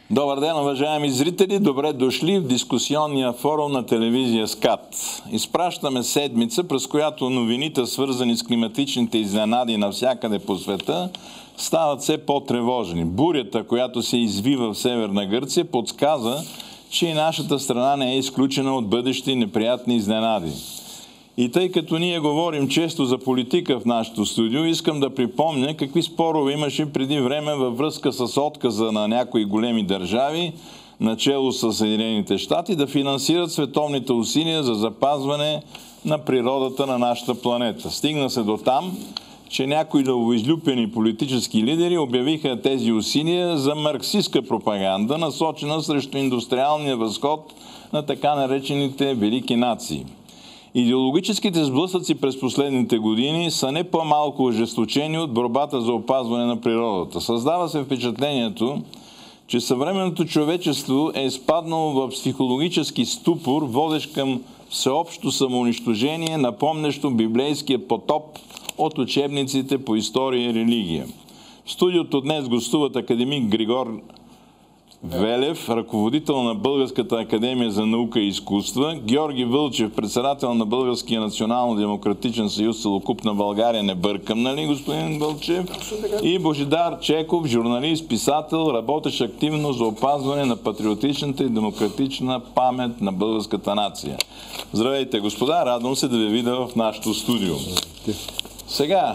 Добър ден, уважаеми зрители! Добре дошли в дискусионния форум на телевизия СКАТ. Изпращаме седмица, през която новините, свързани с климатичните изненади навсякъде по света, стават все по-тревожни. Бурята, която се извива в Северна Гърция, подсказа, че и нашата страна не е изключена от бъдещи неприятни изненади. И тъй като ние говорим често за политика в нашото студио, искам да припомня какви спорове имаше преди време във връзка с отказа на някои големи държави, начело с Съединените щати, да финансират световните усилия за запазване на природата на нашата планета. Стигна се до там, че някои новоизлюпени политически лидери обявиха тези усилия за марксистка пропаганда, насочена срещу индустриалния възход на така наречените велики нации. Идеологическите сблъсъци през последните години са не по-малко ожесточени от борбата за опазване на природата. Създава се впечатлението, че съвременното човечество е изпаднало в психологически ступор, водещ към всеобщо самоунищожение, напомнящо библейския потоп от учебниците по история и религия. В студиото днес гостуват академик Григор Велев, ръководител на Българската академия за наука и изкуства, Георги Вълчев, председател на Българския национално-демократичен съюз Целокупна България, не бъркам, нали, господин Вълчев? И Божидар Чеков, журналист, писател, работещ активно за опазване на патриотичната и демократична памет на българската нация. Здравейте, господа, радвам се да ви видя в нашото студио. Сега,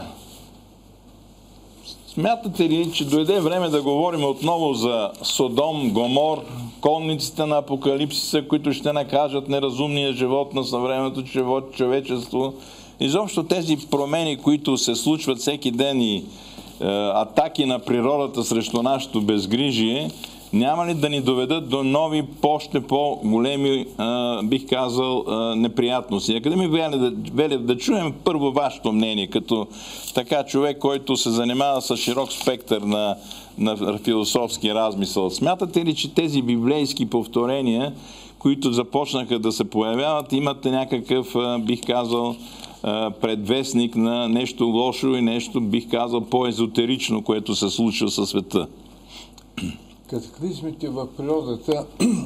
смятате ли, че дойде време да говорим отново за Содом, Гомор, конниците на Апокалипсиса, които ще накажат неразумния живот на съвременното човечество? Изобщо тези промени, които се случват всеки ден и атаки на природата срещу нашето безгрижие, няма ли да ни доведат до нови, още по-големи, бих казал, неприятности? Академик Велев, да чуем първо вашето мнение, като така човек, който се занимава с широк спектър на философски размисъл. Смятате ли, че тези библейски повторения, които започнаха да се появяват, имат някакъв, бих казал, предвестник на нещо лошо и нещо, бих казал, по-езотерично, което се случва със света? Катаклизмите в природата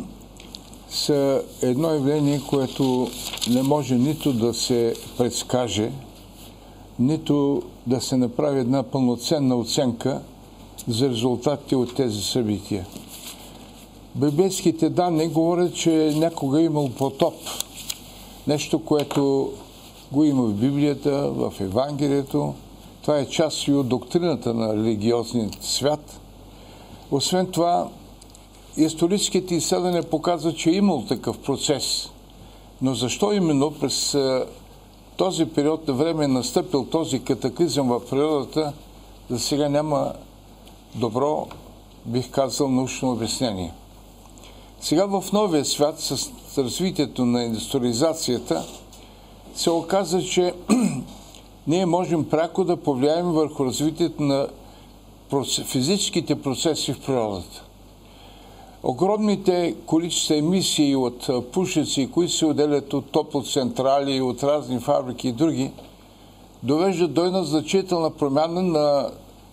са едно явление, което не може нито да се предскаже, нито да се направи една пълноценна оценка за резултатите от тези събития. Библейските данни говорят, че някога е имал потоп. Нещо, което го има в Библията, в Евангелието. Това е част и от доктрината на религиозния свят. Освен това, историческите изследвания показват, че е имал такъв процес. Но защо именно през този период на време е настъпил този катаклизъм в природата, за сега няма добро, бих казал, научно обяснение. Сега в новия свят, с развитието на индустриализацията, се оказа, че ние можем пряко да повлияем върху развитието на физическите процеси в природата. Огромните количества емисии от пушеци, които се отделят от топлоцентрали, от разни фабрики и други, довеждат до една значителна промяна на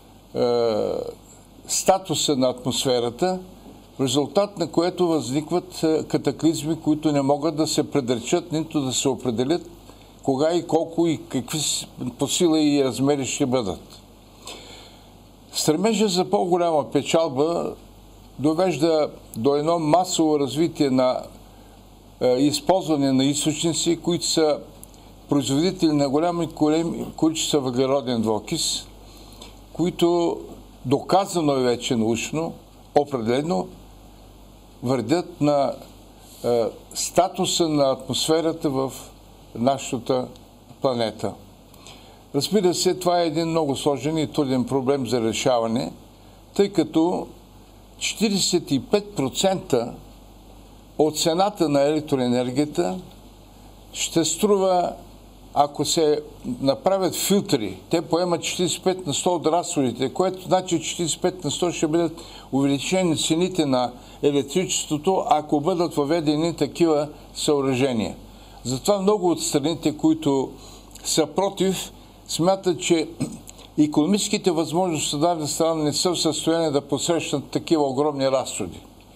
статуса на атмосферата, в резултат на което възникват катаклизми, които не могат да се предречат, нито да се определят кога и колко и какви по сила и размери ще бъдат. Стремежа за по-голяма печалба довежда до едно масово развитие на използване на източници, които са производители на големи количества въглероден двуокис, които доказано е вече научно, определено вредят на статуса на атмосферата в нашата планета. Разбира се, това е един много сложен и труден проблем за решаване, тъй като 45% от цената на електроенергията ще струва, ако се направят филтри. Те поемат 45 на 100 от разходите, което значи 45 на 100 ще бъдат увеличени цените на електричеството, ако бъдат въведени такива съоръжения. Затова много от страните, които са против, смятат, че икономическите възможности на дадена страна не са в състояние да посрещнат такива огромни разходи.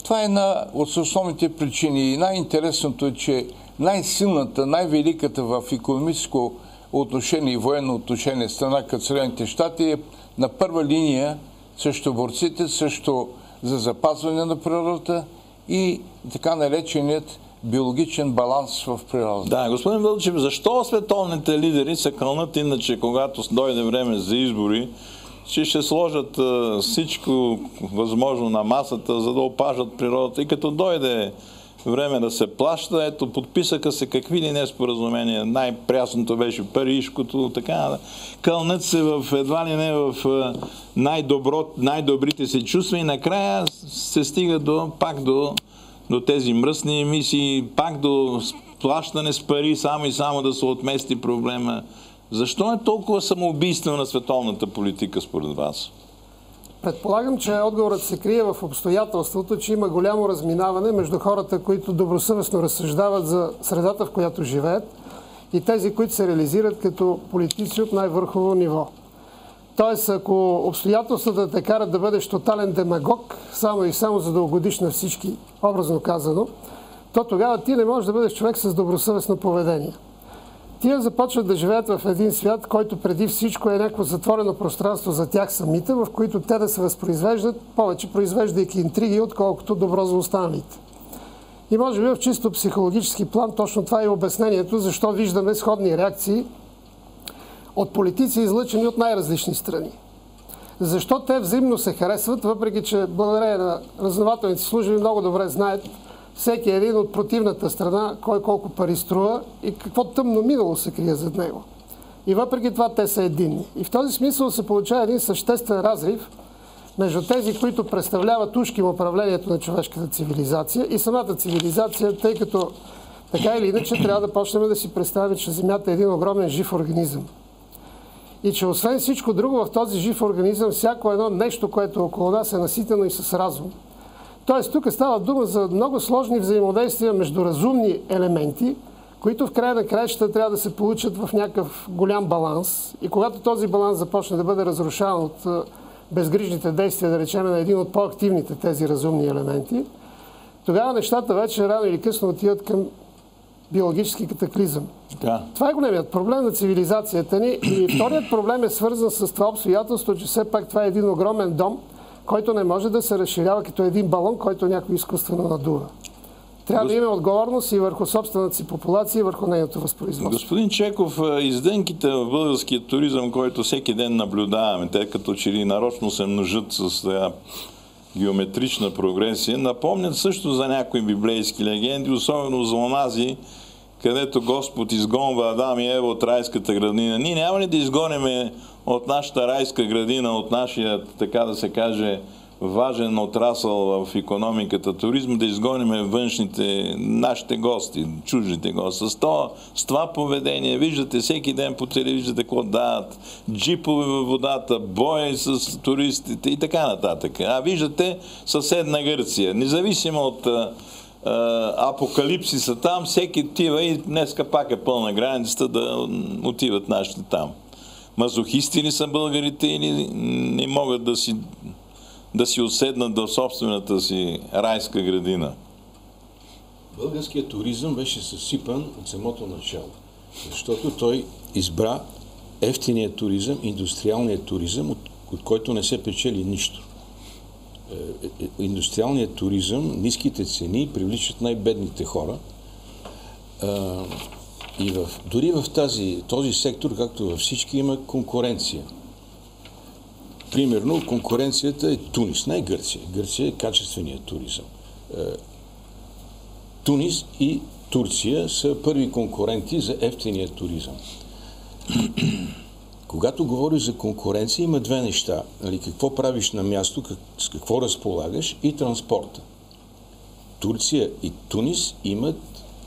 Това е една от основните причини. И най-интересното е, че най-силната, най-великата в икономическо отношение и военно отношение страна като Съединените щати е на първа линия срещу борците, срещу за запазване на природата и така нареченият биологичен баланс в природата. Да, господин Вълчев, защо световните лидери се кълнат иначе, когато дойде време за избори, че ще сложат всичко възможно на масата, за да опажат природата? И като дойде време да се плаща, ето, подписаха се какви ли не споразумения. Най-прясното беше Парижкото, така. Кълнат се едва ли не в най-добрите си чувства и накрая се стига пак до тези мръсни емисии, пак до плащане с пари, само и само да се отмести проблема. Защо е толкова самоубийствена на световната политика според вас? Предполагам, че отговорът се крие в обстоятелството, че има голямо разминаване между хората, които добросъвестно разсъждават за средата, в която живеят, и тези, които се реализират като политици от най-върхово ниво. Тоест, ако обстоятелствата те карат да бъдеш тотален демагог, само и само за да угодиш на всички, образно казано, то тогава ти не можеш да бъдеш човек с добросъвестно поведение. Тия започват да живеят в един свят, който преди всичко е някакво затворено пространство за тях самите, в които те да се възпроизвеждат, повече произвеждайки интриги, отколкото добро за останалите. И може би в чисто психологически план точно това е обяснението, защо виждаме сходни реакции от политици, излъчени от най-различни страни. Защо те взаимно се харесват, въпреки че благодарение на разузнавателните служби много добре знаят всеки един от противната страна, кой колко пари струва и какво тъмно минало се крие зад него. И въпреки това те са единни. И в този смисъл се получава един съществен разрив между тези, които представляват ушким управлението на човешката цивилизация и самата цивилизация, тъй като така или иначе трябва да почнем да си представим, че Земята е един огромен жив организъм. И че освен всичко друго в този жив организъм, всяко едно нещо, което около нас е наситено и с разум. Тоест, тук става дума за много сложни взаимодействия между разумни елементи, които в края на краищата трябва да се получат в някакъв голям баланс. И когато този баланс започне да бъде разрушаван от безгрижните действия, да речем, на един от по-активните тези разумни елементи, тогава нещата вече рано или късно отиват към биологически катаклизъм. Да. Това е големият проблем на цивилизацията ни. И вторият проблем е свързан с това обстоятелство, че все пак това е един огромен дом, който не може да се разширява като един балон, който някой изкуствено надува. Трябва да има отговорност и върху собствената си популация, и върху нейното възпроизводство. Господин Чеков, издънките в българския туризъм, който всеки ден наблюдаваме, те като че ли нарочно се множат с геометрична прогресия, напомнят също за някои библейски легенди, особено за онази, където Господ изгонва Адам и Ева от райската градина. Ние няма ли да изгоним от нашата райска градина, от нашия, така да се каже, важен отрасъл в икономиката, туризма, да изгоним външните, нашите гости, чуждите гости. С това поведение, виждате всеки ден по телевизията какво дават, джипове във водата, бои с туристите и така нататък. А виждате съседна Гърция. Независимо от апокалипсиса там, всеки отива и днеска пак е пълна границата да отиват нашите там. Мазохисти ли са българите или не могат да си отседнат до собствената си райска градина? Българският туризъм беше съсипан от самото начало, защото той избра евтиния туризъм, индустриалният туризъм, от който не се печели нищо. Индустриалният туризъм, ниските цени привличат най-бедните хора. И дори в този сектор, както във всички, има конкуренция. Примерно, конкуренцията е Тунис, не е Гърция. Гърция е качественият туризъм. Тунис и Турция са първи конкуренти за евтиния туризъм. Когато говориш за конкуренция, има две неща. Какво правиш на място, с какво разполагаш и транспорта. Турция и Тунис имат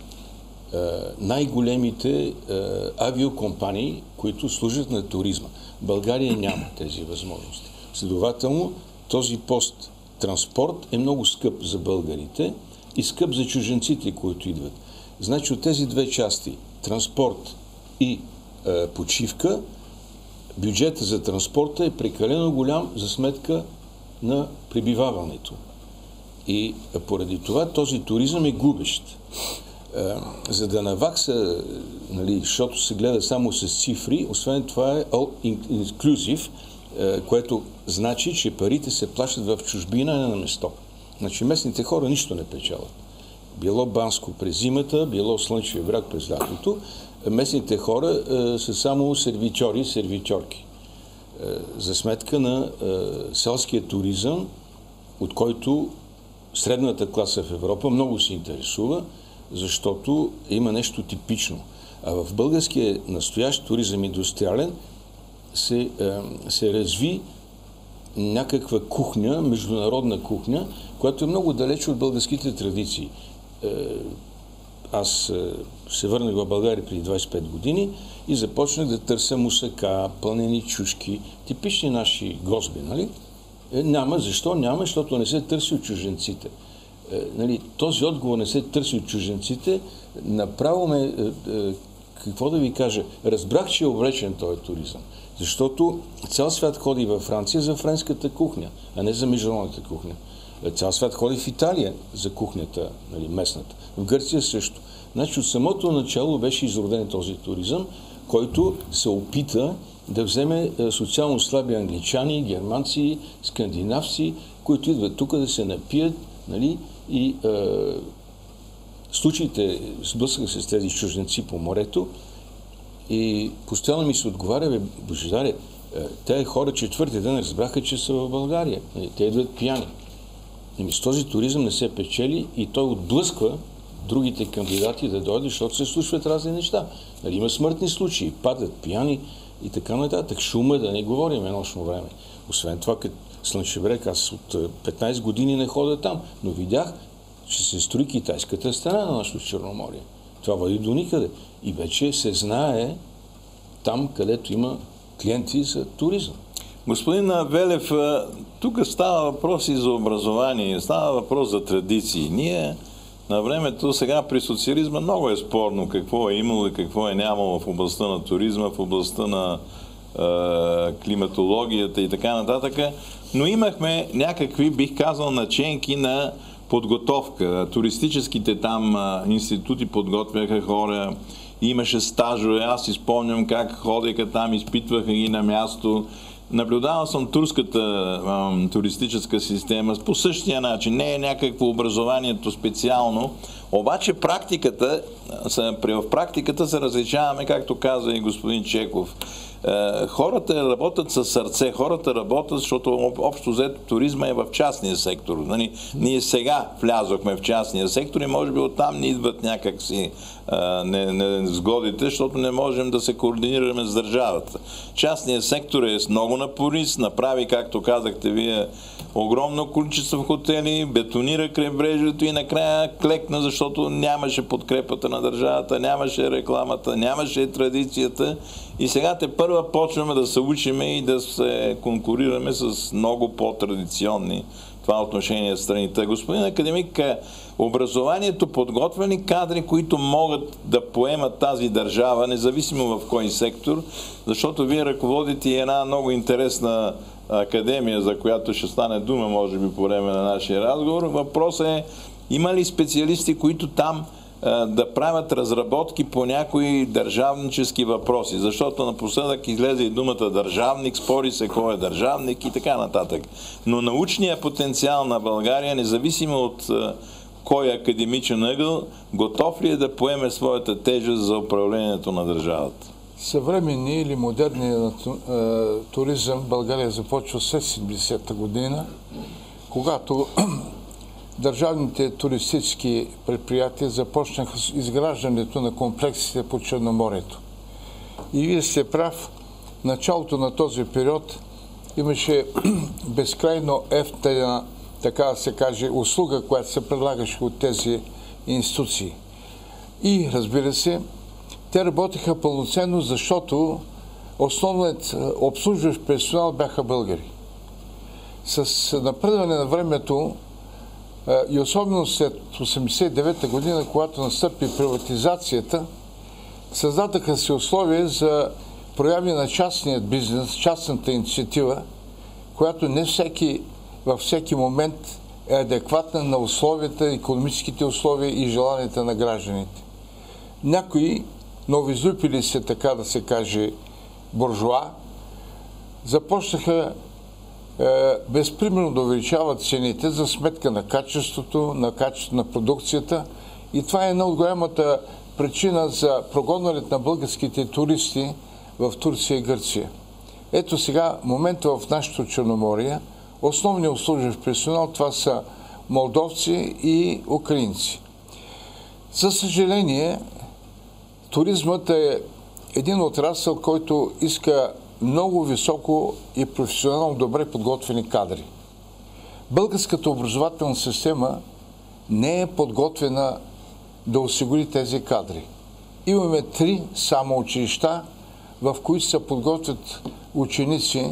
най-големите авиокомпании, които служат на туризма. България няма тези възможности. Следователно, този пост-транспорт е много скъп за българите и скъп за чужденците, които идват. Значи от тези две части, транспорт и почивка, бюджетът за транспорта е прекалено голям за сметка на пребиваването. И поради това този туризъм е губещ. За да навакса, нали, защото се гледа само с цифри, освен това е all inclusive, което значи, че парите се плащат в чужбина, а не на место. Значи местните хора нищо не печелят. Било Банско през зимата, било Слънчев бряг през лятото. Местните хора са само сервитьори, сервитьорки. За сметка на селския туризъм, от който средната класа в Европа много се интересува, защото има нещо типично. А в българския настоящ туризъм индустриален се разви някаква кухня, международна кухня, която е много далеч от българските традиции. Аз се върнах в България преди 25 години и започнах да търся мусака, пълнени чушки, типични наши госби, нали? Няма. Защо? Няма, защото не се търси от чужденците. Нали, този отговор не се търси от чужденците. Направо какво да ви кажа, разбрах, че е увлечен този туризъм. Защото цял свят ходи във Франция за френската кухня, а не за международната кухня. Цял свят ходи в Италия за кухнята, нали, местната. В Гърция също. Значи от самото начало беше изроден този туризъм, който се опита да вземе социално слаби англичани, германци, скандинавци, които идват тук да се напият, нали, и случаите сблъсках се с тези чужденци по морето и постоянно ми се отговаря, Божидаре, тези хора четвъртия ден разбраха, че са в България. Те идват пияни. И с този туризъм не се печели и той отблъсква другите кандидати да дойдат, защото се случват разни неща. Нали, има смъртни случаи, падат пияни и така нататък. Шума, да не говорим нощно време. Освен това, като Слънчев бряг, аз от 15 години не ходя там, но видях, че се строи китайската стена на нашото Черноморие. Това води до никъде. И вече се знае там, където има клиенти за туризъм. Господин Велев, тук става въпрос и за образование, става въпрос за традиции. Ние на времето, сега при социализма много е спорно какво е имало и какво е нямало в областта на туризма, в областта на климатологията и така нататък, но имахме някакви, бих казал, наченки на подготовка. Туристическите там институти подготвяха хора, имаше стажове, аз си спомням как ходеха там, изпитваха ги на място. Наблюдавал съм турската туристическа система по същия начин. Не е някакво образованието специално, обаче в практиката се различаваме, както каза и господин Чеков. Хората работят със сърце, хората работят, защото общо взето туризма е в частния сектор. Ние сега влязохме в частния сектор и може би оттам ни идват някакси несгодите, защото не можем да се координираме с държавата. Частният сектор е с много напорист, направи, както казахте вие, огромно количество хотели, бетонира крайбрежието и накрая клекна, защото нямаше подкрепата на държавата, нямаше рекламата, нямаше традицията и сега тепърва почваме да се учиме и да се конкурираме с много по-традиционни това отношение страните. Господин академик, образованието подготвя ли кадри, които могат да поемат тази държава, независимо в кой сектор, защото вие ръководите една много интересна академия, за която ще стане дума, може би, по време на нашия разговор. Въпросът е, има ли специалисти, които там да правят разработки по някои държавнически въпроси, защото напоследък излезе и думата държавник, спори се кой е държавник и така нататък. Но научният потенциал на България, независимо от кой е академичен ъгъл, готов ли е да поеме своята тежест за управлението на държавата? Съвременни или модерният туризъм в България започва след 70-та година, когато държавните туристически предприятия започнаха с изграждането на комплексите по Черноморието. И вие сте прав, в началото на този период имаше безкрайно евтина, така да се каже, услуга, която се предлагаше от тези институции. И, разбира се, те работеха пълноценно, защото основният обслужващ персонал бяха българи. С напредване на времето и особено след 1989 година, когато настъпи приватизацията, създадаха се условия за прояви на частният бизнес, частната инициатива, която не всеки във всеки момент е адекватна на условията, икономическите условия и желанията на гражданите. Някои новоизлюпили се, така да се каже, буржуа, започнаха безпримерно да увеличават цените за сметка на качеството на продукцията, и това е една от голямата причина за прогонването на българските туристи в Турция и Гърция. Ето сега, момента в нашето Черноморие, основният обслужващ персонал, това са молдовци и украинци. За съжаление, туризмът е един отрасъл, който иска много високо и професионално добре подготвени кадри. Българската образователна система не е подготвена да осигури тези кадри. Имаме 3 само училища, в които се подготвят ученици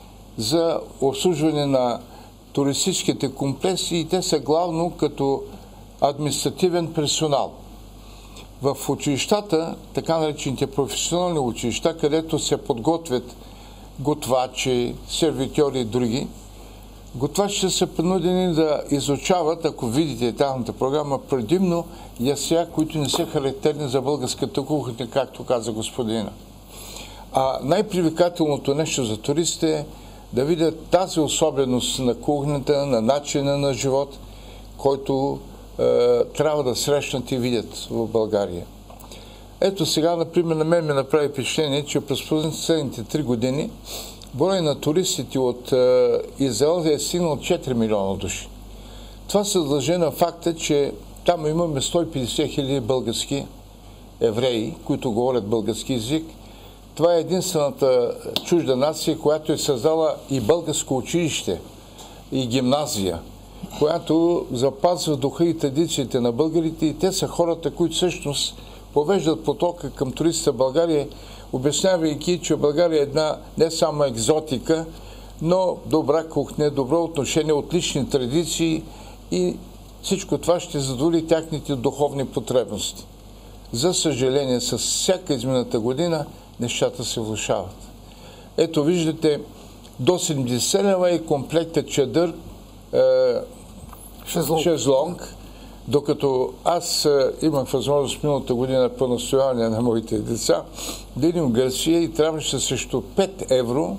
за обслужване на туристическите комплекси, и те са главно като административен персонал. В училищата, така наречените професионални училища, където се подготвят готвачи, сервитьори и други, готвачите са принудени да изучават, ако видите тяхната програма, предимно ястия, които не са характерни за българската кухня, както каза господина. А най-привлекателното нещо за туристите е да видят тази особеност на кухнята, на начина на живот, който трябва да срещнат и видят в България. Ето сега, например, на мен ме направи впечатление, че през последните 3 години брой на туристите от Израел е стигнал 4 милиона души. Това се дължи на факта, че там имаме 150 хиляди български евреи, които говорят български език. Това е единствената чужда нация, която е създала и българско училище, и гимназия, която запазва духа и традициите на българите, и те са хората, които всъщност повеждат потока към туристите в България, обяснявайки, че България е една не само екзотика, но добра кухня, добро отношение, отлични традиции, и всичко това ще задоволи тяхните духовни потребности. За съжаление, с всяка измината година нещата се влошават. Ето виждате, до 70 лева и комплектът чадър, шезлонг, докато аз имах възможност миналата година по настояване на моите деца да идем в Гърция и трябваше срещу 5 евро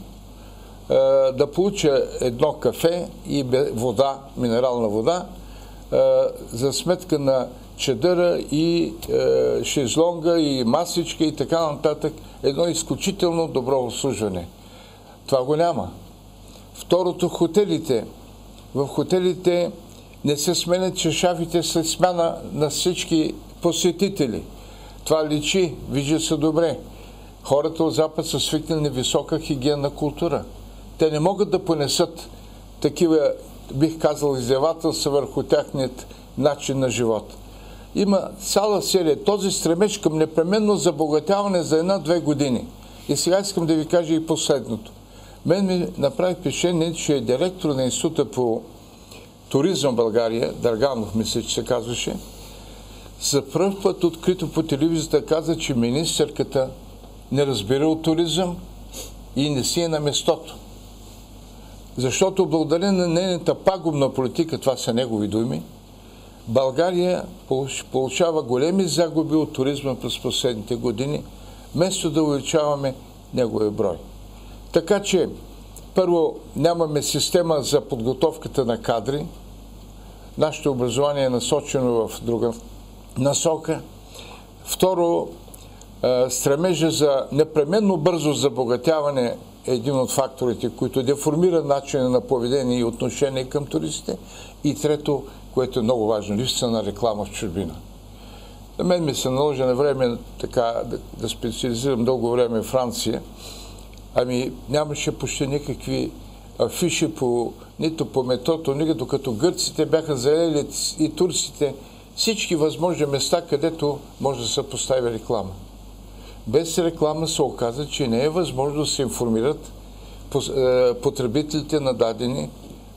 да получа едно кафе и вода, минерална вода, за сметка на чадъра и шезлонга и масичка и така нататък. Едно изключително добро обслужване. Това го няма. Второто, хотелите. В хотелите не се сменят чешафите след смяна на всички посетители. Това личи, вижда се добре. Хората от Запад са свикнали на висока хигиенна култура. Те не могат да понесат такива, бих казал, издевателства върху тяхният начин на живот. Има цяла серия, този стремеж към непременно забогатяване за 1-2 години. И сега искам да ви кажа и последното. Мен ми направи впечатление, че директор на Института по туризъм в България, Драганов мисля, че се казваше, за пръв път открито по телевизията каза, че министърката не разбира от туризъм и не си е на местото. Защото благодарение на нейната пагубна политика, това са негови думи, България получава големи загуби от туризма през последните години, вместо да увеличаваме неговия брой. Така че, първо, нямаме система за подготовката на кадри. Нашето образование е насочено в друга насока. Второ, стремежа за непременно бързо забогатяване е един от факторите, които деформира начина на поведение и отношение към туристите. И трето, което е много важно, липса на реклама в чужбина. На мен ми се наложи на време така да специализирам дълго време в Франция. Ами нямаше почти никакви афиши нито по метрото, нито докато гърците бяха заели и турците всички възможни места, където може да се постави реклама. Без реклама се оказа, че не е възможно да се информират потребителите на дадени.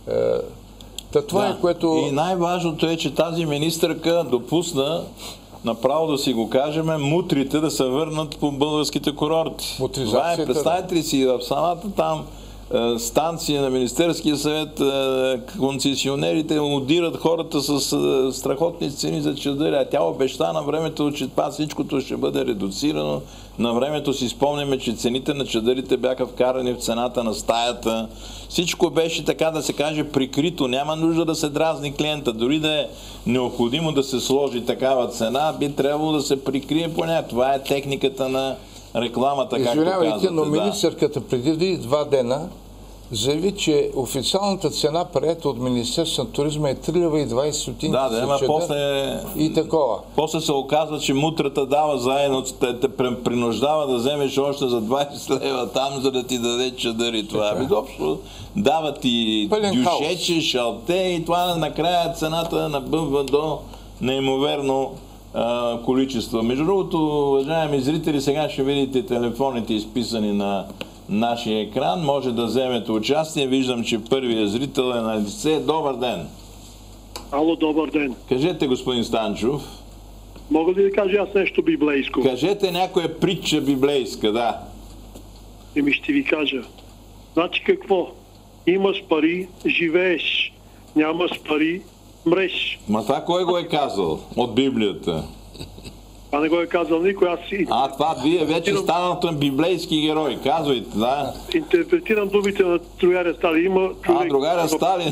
Това е което... И най-важното е, че тази министърка допусна, направо да си го кажем, мутрите да се върнат по българските курорти. Това е, представете ли си, в самата там станция на Министерския съвет, концесионерите удират хората с страхотни цени за чадъри, а тя обеща на времето, че това всичкото ще бъде редуцирано. На времето си спомняме, че цените на чадърите бяха вкарани в цената на стаята. Всичко беше, така да се каже, прикрито. Няма нужда да се дразни клиента. Дори да е необходимо да се сложи такава цена, би трябвало да се прикрие поне. Това е техниката на рекламата, както казвате. Извинявайте, но министърката преди 2 дена заяви, че официалната цена, приета от Министерството на туризма, е 3,20 лв. Да, после... и такова. После се оказва, че мутрата дава заедно, те принуждава да вземеш още за 20 лева там, за да ти даде чадъри. Това изобщо дават и дюшече, шалте и това накрая цената набъбва до неимоверно количество. Между другото, уважаеми зрители, сега ще видите телефоните изписани на нашия екран. Може да вземете участие. Виждам, че първият зрител е на лице. Добър ден! Ало, добър ден! Кажете, господин Станчов. Мога ли да кажа аз нещо библейско? Кажете някоя притча библейска, да. Еми ще ви кажа. Значи какво? Имаш пари, живееш. Нямаш пари, мреш. Ма това кой го е казал от Библията? Това не го е казал никой. Това вие вече станалте библейски герой. Казвайте, да. Интерпретирам думите на другаря Сталин. Има човек... другаря Сталин.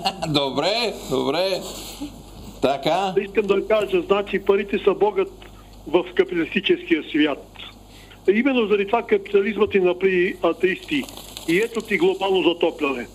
Добре. Така. Искам да кажа, значи парите са богът в капиталистическия свят. Именно заради това капитализмът и направи атеисти. И ето ти глобално затопляне.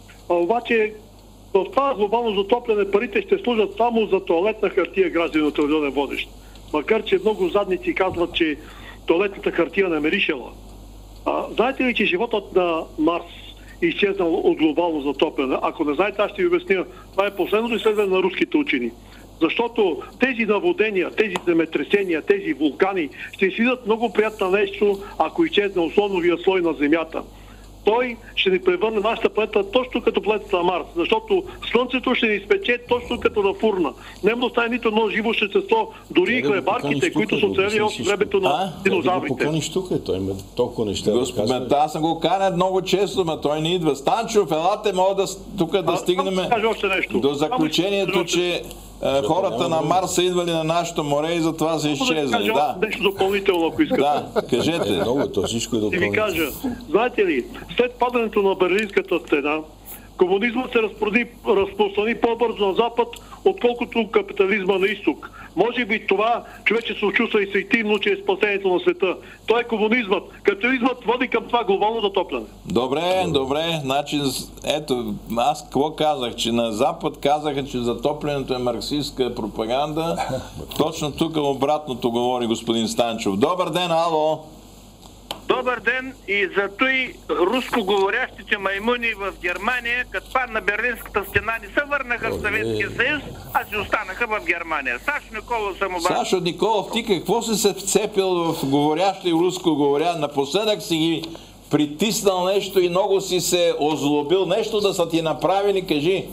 Обаче в това глобално затопляне парите ще служат само за тоалетна хартия, гражданин от телевизионен водещ. Макар че много задници казват, че тоалетната хартия не меришела. Знаете ли, че животът на Марс е изчезнал от глобално затопляне? Ако не знаете, аз ще ви обясня. Това е последното изследване на руските учени. Защото тези наводнения, тези земетресения, тези вулкани ще си видят много приятно нещо, ако изчезне озоновия слой на Земята. Той ще ни превърне нашата планета точно като планетата на Марс, защото Слънцето ще ни изпече точно като на фурна. Няма да остане нито едно живо същество, дори и хлебарките, които са оцелели от времето на динозаврите. Поканиш тук, той има толкова неща да казва. Аз съм го канен много често, но той не идва. Станчов, елате, мога тук да стигнем до заключението, че хората на Марс са идвали на нашето море и затова са изчезнали. Да. Нещо допълнително, ако искате. Да, кажете. Много, то всичко е допълнително. Ще ви кажа, знаете ли, след падането на Берлинската стена, комунизмът се разпространи по-бързо на запад, отколкото капитализма на изток. Може би това човечеството чувства инстинктивно, че е спасението на света. Той е комунизмът. Капитализмът води към това глобално затопляне. Добре. Значи, ето, аз какво казах? Че на Запад казаха, че затоплянето е марксистска пропаганда. Точно тук обратното говори господин Станчов. Добър ден, ало! Добър ден, и зато и рускоговорящите маймуни в Германия, като падна Берлинската стена, не се върнаха в Съветския съюз, а си останаха в Германия. Сашо Николов съм обаче. Сашо Николов, ти какво си се вцепил в говорящи и рускоговоря? Напоследък си ги притиснал нещо и много си се озлобил. Нещо да са ти направили, кажи.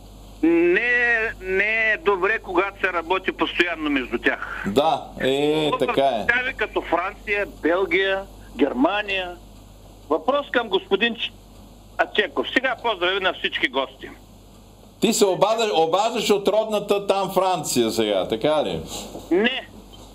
Не е добре, когато се работи постоянно между тях. Да, така е. Държави като Франция, Белгия, Германия. Въпрос към господин Ачеков. Сега поздрави на всички гости. Ти се обаждаш от родната там Франция сега, така ли? Не.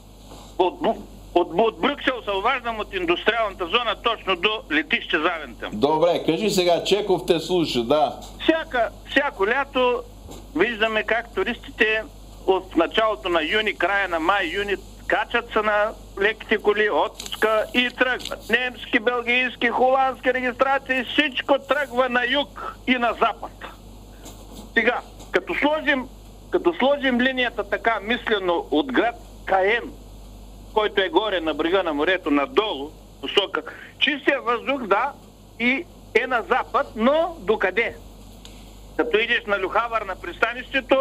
От Брюксел се обаждам от индустриалната зона точно до летище Завентъм. Добре, кажи сега, Чеков те слуша, да. Всяко лято виждаме как туристите от началото на юни, края на май-юни качат се на леките коли, отпуска и тръгват. Немски, белгийски, холандски регистрации, всичко тръгва на юг и на запад. Сега, като сложим линията така мислено от град Каен, който е горе на брега на морето, надолу, посока, чистия въздух, да, и е на запад, но докъде? Като идеш на Люхавър на пристанището,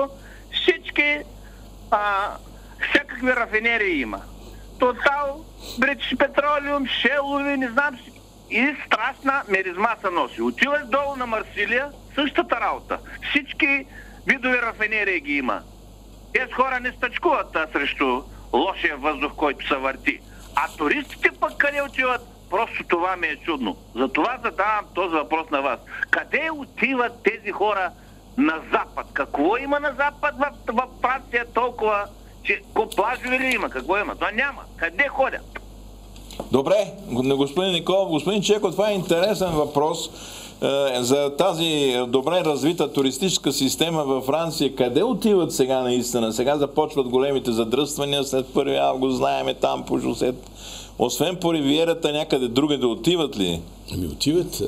всякакви рафинерии има. Тотал, Бритиш Петролиум, Шелови, не знам си. И страшна миризма се носи. Отиваш долу на Марсилия, същата работа. Всички видове рафинерии ги има. Тези хора не стъчкуват срещу лошия въздух, който се върти. А туристите пък къде отиват? просто това ми е чудно. Затова задавам този въпрос на вас. Къде отиват тези хора на Запад? Какво има на Запад в Франция толкова, че плажове ли има? Какво има? Това няма. Къде ходят? Добре, господин Николов, господин Чеков, това е интересен въпрос за тази добре развита туристическа система във Франция. Къде отиват сега наистина? Сега започват големите задръствания, след 1 август знаеме там по шосет. Освен по ривиерата, някъде друга да отиват ли? Ами отиват.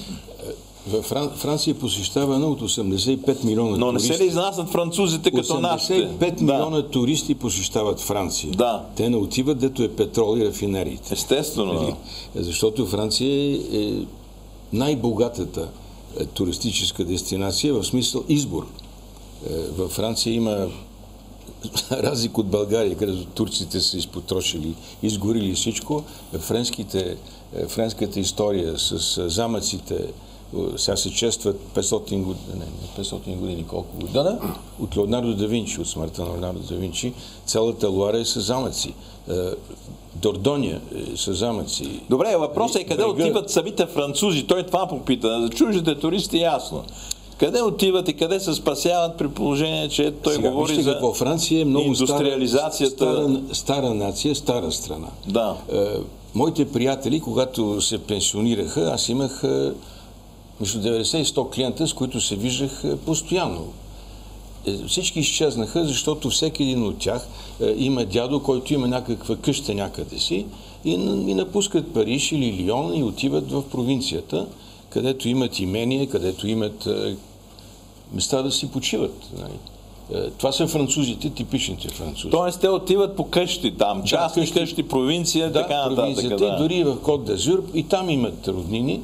Франция посещава едно от 85 милиона туристи. Но не се ли изнасят французите като нашите? 85 милиона туристи посещават Франция. Да. Те не отиват, дето е петрол и рафинериите. Естествено. Защото Франция е най-богатата туристическа дестинация, в смисъл избор. Във Франция има разлика от България, където турците са изпотрошили, изгорили всичко. Френската история с замъците, сега се честват 500 години, колко години? От Леонардо да Винчи, от смъртта на Леонардо да Винчи, цялата Луара е с замъци. Дордония е с замъци. Добре, въпросът е къде отиват самите французи. Той това попита. За чуждите туристи ясно. Къде отиват и къде се спасяват при положение, че той сега, говори за Франция е много индустриализацията. Стара нация, стара страна. Да. Моите приятели, когато се пенсионираха, аз имах между 90 и 100 клиента, с които се виждах постоянно. Всички изчезнаха, защото всеки един от тях има дядо, който има някаква къща някъде си и напускат Париж или Лион и отиват в провинцията, където имат имение, където имат места да си почиват. Това са французите, типичните французи. Тоест те отиват по къщи там, частни къщи, провинция, така нататък. Да, дори в Кот д'Азур и там имат роднини.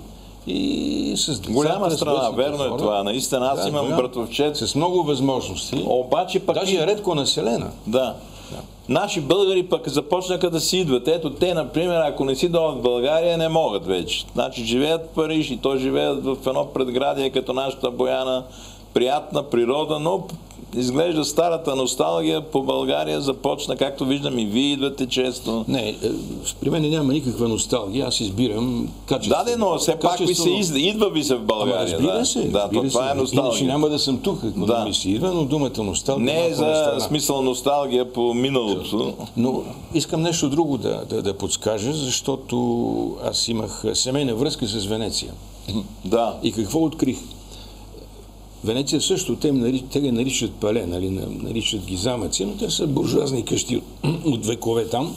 И с децата, голяма страна, верно е това. Наистина, аз имам братовчет. С много възможности. Обаче пък даже е редко населена. Да. Наши българи пък започнаха да си идват. Ето те, например, ако не си дойдат в България, не могат вече. Значи живеят в Париж и то живеят в едно предградие като нашата Бояна. Приятна природа, но изглежда старата носталгия по България започна, както виждам и вие идвате често. Не, при мен няма никаква носталгия, аз избирам качество. Да, но все пак идва ви се в България. Разбира се. Това е носталгия. Иначе няма да съм тук, ако да ми се идва, но думата носталгия не е за смисъл носталгия по миналото. Но искам нещо друго да подскажа, защото аз имах семейна връзка с Венеция. Да. И какво открих? Венеция също, те ги наричат пале, наричат ги замъци, но те са буржуазни къщи от векове там,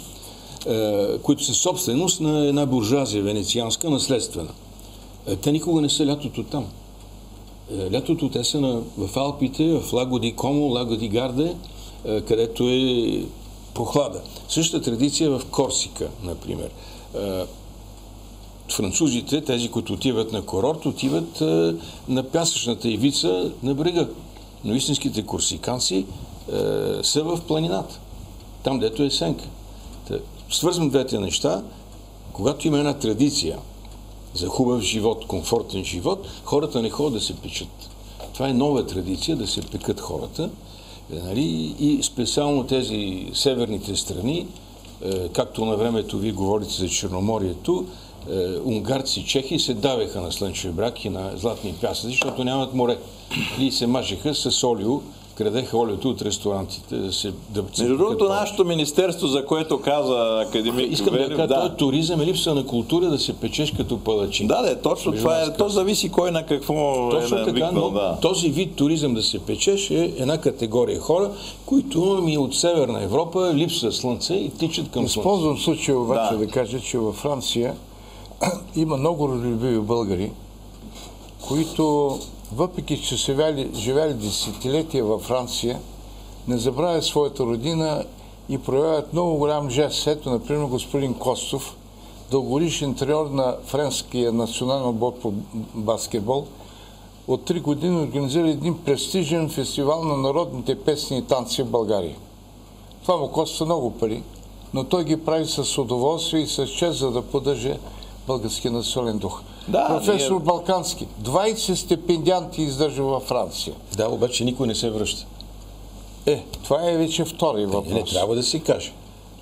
които са собственост на една буржуазия венецианска, наследствена. Те никога не са лятото там. Лятото те са в Алпите, в Лаго ди Комо, Лаго ди Гарде, където е прохлада. Същата традиция в Корсика, например. Французите, тези, които отиват на курорт, отиват на пясъчната ивица на брега. Но истинските корсиканци са в планината. Там, дето е сенка. Свързвам двете неща. Когато има една традиция за хубав живот, комфортен живот, хората не ходят да се печат. Това е нова традиция, да се пекат хората. И специално тези северните страни, както на времето вие говорите за Черноморието, унгарци, чехи се давеха на слънчев бряг и на златни пясъци, защото нямат море. И се мажеха с олио, крадеха олиото от ресторантите. Между другото, нашето министерство, за което каза академик Искам да кажа, това е туризъм и липса на култура да се печеш като палачин. Да, точно това е. То зависи кой на какво точно е така, викнал. Но този вид туризъм да се печеш е една категория хора, които от Северна Европа липса слънце и тичат към слънце. Използвам случая обаче да кажа, че във Франция има много родолюбиви българи, които, въпреки че са живели десетилетия във Франция, не забравят своята родина и проявяват много голям жест. Ето, например, господин Костов, дългогодишен треньор на френския национален отбор по баскетбол, от 3 години организира един престижен фестивал на народните песни и танци в България. Това му коства много пари, но той ги прави с удоволствие и с чест, за да поддържа български национален дух. Професор Балкански, 20 стипендианти издържа във Франция. Да, обаче никой не се връща. Това е вече втори въпрос. Не трябва да се каже.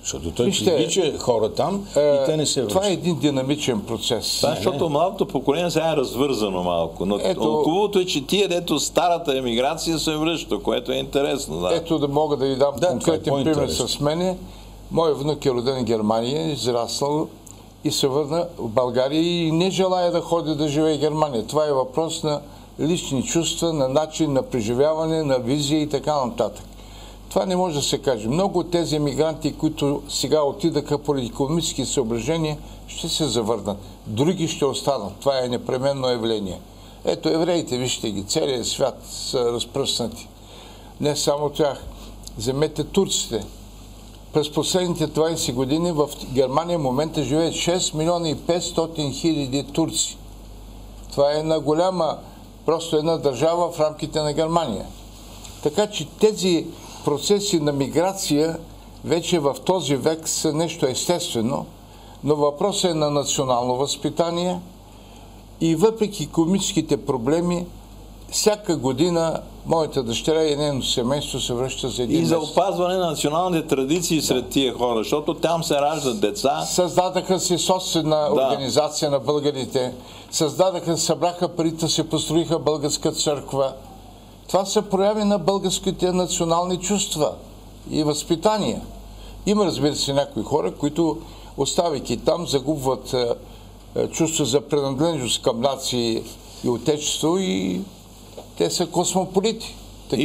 Защото той привлича хора там и те не се връщат. Това е един динамичен процес. Да, защото младото поколение сега е развързано малко. Но хубавото е, че тия, дето старата емиграция се връща, което е интересно. Да. Ето да мога да ви дам конкретен пример с мене. Моят внук е роден в Германия, израснал и се върна в България и не желая да ходи да живее в Германия. Това е въпрос на лични чувства, на начин на преживяване, на визия и така нататък. Това не може да се каже. Много от тези емигранти, които сега отидаха поради икономически съображения, ще се завърнат. Други ще останат. Това е непременно явление. Ето евреите, вижте ги, целият свят са разпръснати. Не само тях. Вземете турците. През последните 20 години в Германия в момента живеят 6 милиона и 500 хиляди турци. Това е една голяма, просто една държава в рамките на Германия. Така че тези процеси на миграция вече в този век са нещо естествено, но въпросът е на национално възпитание и въпреки икономическите проблеми, всяка година моята дъщеря и нейно семейство се връща за един месец. И за опазване на националните традиции сред тия хора, защото там се раждат деца. Създадаха си собствена организация на българите, събраха парите, се построиха българска църква. Това са прояви на българските национални чувства и възпитания. Има, разбира се, някои хора, които, оставайки там, загубват чувство за принадлежност към нации и отечество и те са космополити.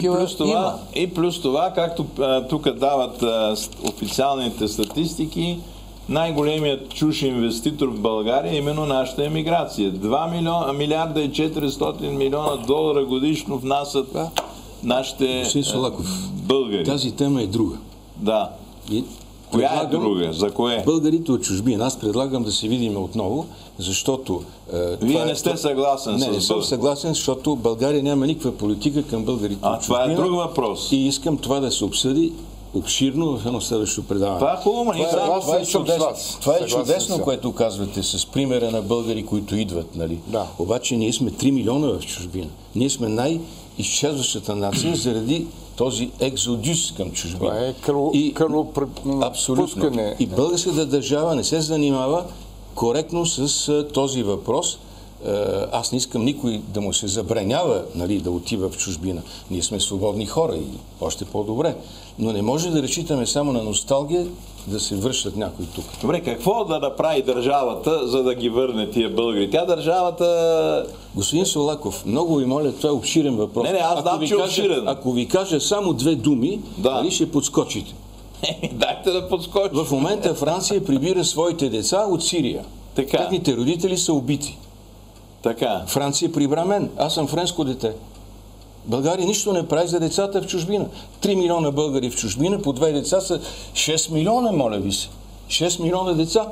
И плюс това, както тук дават официалните статистики, най-големият чуж инвеститор в България е именно нашата емиграция. 2 милиарда и 400 милиона долара годишно внасят нашите българи. Тази тема е друга. Да. Коя е друга? За кое? Българите от чужбина. Аз предлагам да се видим отново, защото... Вие не сте съгласен с... Не съм съгласен, защото България няма никаква политика към българите от чужбина. Това е друг въпрос. И искам това да се обсъди обширно в едно следващо предаване. Това е хубаво, това е чудесно, което казвате с примера на българи, които идват. Нали? Да. Обаче ние сме 3 милиона в чужбина. Ние сме най-изчезващата нация заради този екзодус към чужбина. Това е кръвопускане. И българската държава не се занимава коректно с този въпрос. Аз не искам никой да му се забранява, нали, да отива в чужбина. Ние сме свободни хора и още по-добре. Но не може да разчитаме само на носталгия да се връщат някой тук. Добре, какво да направи държавата, за да ги върне тия българи? Тя държавата... Господин Солаков, много ви моля, това е обширен въпрос. Не, аз знам, че е обширен. Ако ви кажа само 2 думи, нали ще подскочите? Дайте да подскочим. В момента Франция прибира своите деца от Сирия. Техните родители са убити. Така. Франция прибра мен. Аз съм френско дете. България нищо не прави за децата в чужбина. 3 милиона българи в чужбина, по 2 деца са 6 милиона, моля ви се. 6 милиона деца.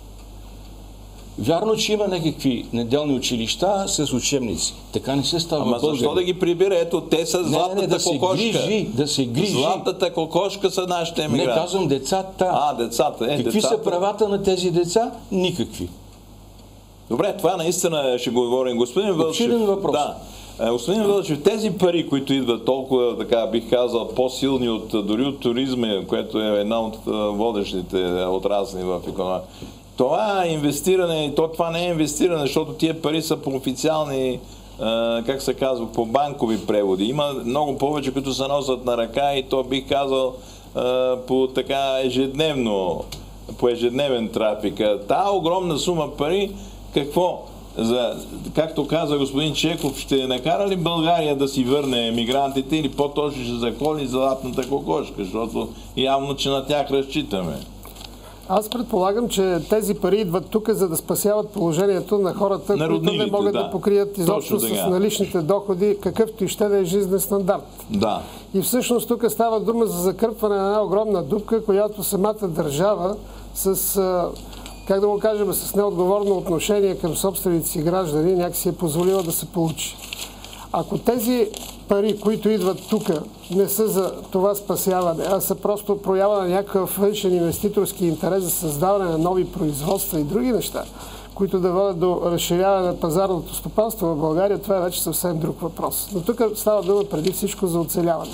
Вярно, че има някакви неделни училища с учебници. Така не се става. Ама защо да ги прибира? Ето, те са златната кокошка. Да се грижи. Златната кокошка са нашите емигранти. Не казвам децата. Децата. Какви са правата на тези деца? Никакви. Добре, това наистина ще го говорим. Господин Вълчев. Обширен въпрос. Да. Господин Вълчев, тези пари, които идват толкова, така бих казал, по-силни дори от туризма, което е една от водещите отрасли в икономика, това инвестиране, и това не е инвестиране, защото тия пари са по официални, как се казва, по банкови преводи. Има много повече, които се носят на ръка и то бих казал по така по ежедневен трафик. Тая огромна сума пари, какво? Както каза господин Чеков, ще накара ли България да си върне емигрантите или по-точно ще заколи златната кокошка, защото явно, че на тях разчитаме. Аз предполагам, че тези пари идват тук, за да спасяват положението на хората, които не могат да покрият изобщо с наличните доходи, какъвто и ще да е жизнен стандарт. Да. И всъщност тук става дума за закърпване на една огромна дупка, която самата държава с, как да го кажем, с неотговорно отношение към собствените си граждани някакси е позволила да се получи. Ако тези пари, които идват тук, не са за това спасяване, а са просто проява на някакъв външен инвеститорски интерес за създаване на нови производства и други неща, които да водят до разширяване на пазарното стопанство в България, това е вече съвсем друг въпрос. Но тук става дума преди всичко за оцеляване.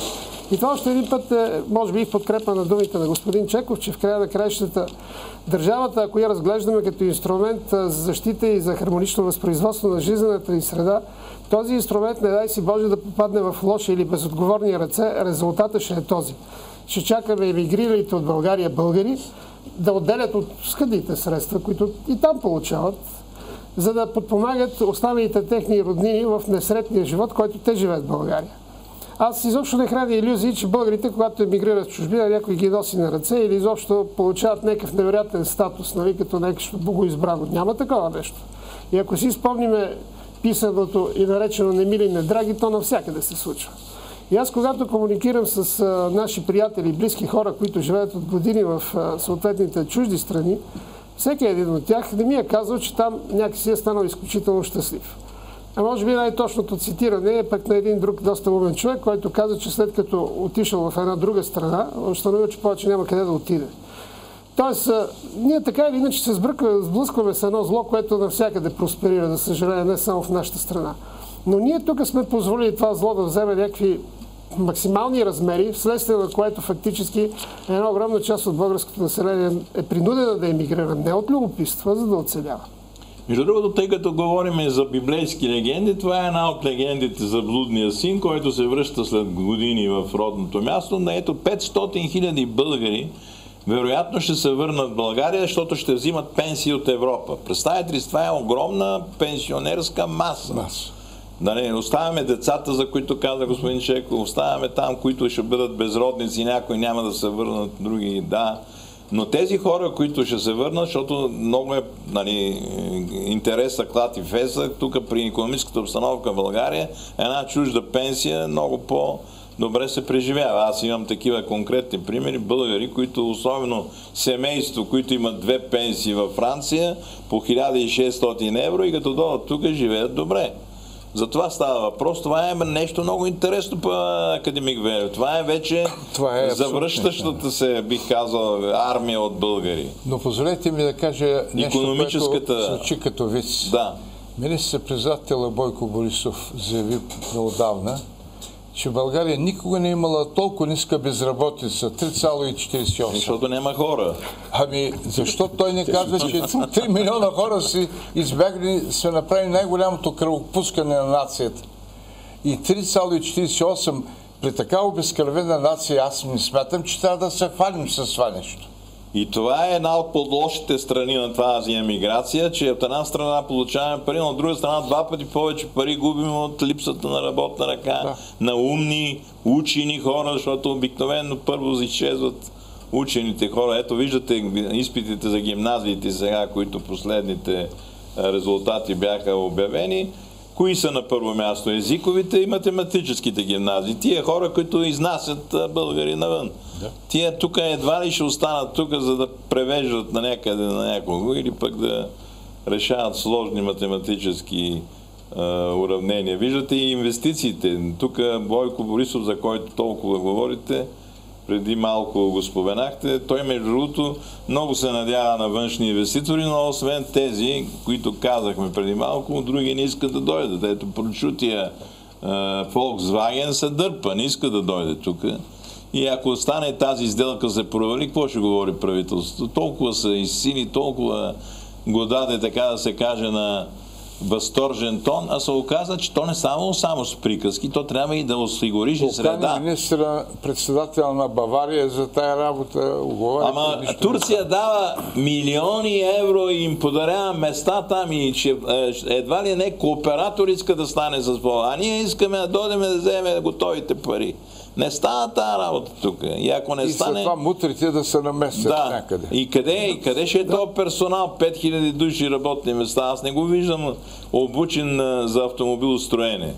И това още един път е, може би в подкрепа на думите на господин Чеков, че в края на краищата държавата, ако я разглеждаме като инструмент за защита и за хармонично възпроизводство на жизнената и среда, този инструмент, не дай си Боже, да попадне в лоши или безотговорни ръце, резултата ще е този. Ще чакаме емигриралите от България българи да отделят от скъдните средства, които и там получават, за да подпомагат останалите техни роднини в несретния живот, който те живеят в България. Аз изобщо не храня илюзии, че българите, когато емигрират в чужбина, някой ги носи на ръце или изобщо получават някакъв невероятен статус, нали, като нещо богоизбрано. Няма такова нещо. И ако си спомниме писаното и наречено немили недраги, то навсякъде се случва. И аз, когато комуникирам с наши приятели, близки хора, които живеят от години в съответните чужди страни, всеки един от тях не ми е казал, че там някакси е станал изключително щастлив. А може би най-точното цитиране е пък на един друг доста умен човек, който каза, че след като отишъл в една друга страна, установил, че повече няма къде да отиде. Тоест, ние така или иначе се сблъскваме с едно зло, което навсякъде просперира, за съжаление, не само в нашата страна. Но ние тук сме позволили това зло да вземе някакви максимални размери, вследствие на което фактически една огромна част от българското население е принудена да емигрира не от любопитство, за да оцелява. Между другото, тъй като говорим за библейски легенди, това е една от легендите за блудния син, който се връща след години в родното място. На ето 500 000 българи вероятно ще се върнат в България, защото ще взимат пенсии от Европа. Представете ли, това е огромна пенсионерска маса. Да не оставяме децата, за които каза господин Чеков, оставяме там, които ще бъдат безродници, някои няма да се върнат, други да. Но тези хора, които ще се върнат, защото много е интереса клад и феса, тук при икономическата обстановка в България, една чужда пенсия много по-добре се преживява. Аз имам такива конкретни примери, българи, които особено семейство, които имат две пенсии във Франция по 1600 евро и като дойдат тук живеят добре. За това става въпрос. Това е нещо много интересно по академик Велев. Това е вече завръщащата се, бих казал, армия от българи. Но позволете ми да кажа нещо, което звучи като виц. Да. Министър-председателя Бойко Борисов заяви неотдавна, че България никога не е имала толкова ниска безработица, 3,48. Защото няма хора. Ами, защо той не казва, че 3 милиона хора си избягали, са направили най-голямото кръвопускане на нацията. И 3,48 при такава обезкръвена нация, аз не смятам, че трябва да се хвалим с това нещо. И това е една от подлошите страни на тази емиграция, че от една страна получаваме пари, но от друга страна два пъти повече пари губим от липсата на работна ръка, на умни, учени хора, защото обикновено първо изчезват учените хора. Ето виждате изпитите за гимназиите сега, които последните резултати бяха обявени. Кои са на първо място? Езиковите и математическите гимназии. Тия хора, които изнасят българи навън. Да. Тия тук едва ли ще останат тук, за да превеждат на някъде на някого или пък да решават сложни математически уравнения. Виждате и инвестициите. Тук Бойко Борисов, за който толкова говорите, преди малко го споменахте, той между другото много се надява на външни инвеститори, но освен тези, които казахме преди малко, други не искат да дойдат. Ето прочутия Volkswagen се дърпа, не иска да дойде тук. И ако стане тази сделка се провали, какво ще говори правителството? Толкова са изсини, толкова го даде, така да се каже, на възторжен тон, а се оказа, че то не само с приказки, то трябва и да осигуриш и среда. Министра, председател на Бавария за тая работа оговаря. Ама Турция дава милиони евро и им подарява места там и че едва ли не кооператор иска да стане с това. А ние искаме да дойдем да вземем готовите пари. Не става тази работа тук. И ако не стане... след това мутрите да се наместят някъде. И къде ще е този персонал? 5000 души работни места. Аз не го виждам обучен за автомобилостроене.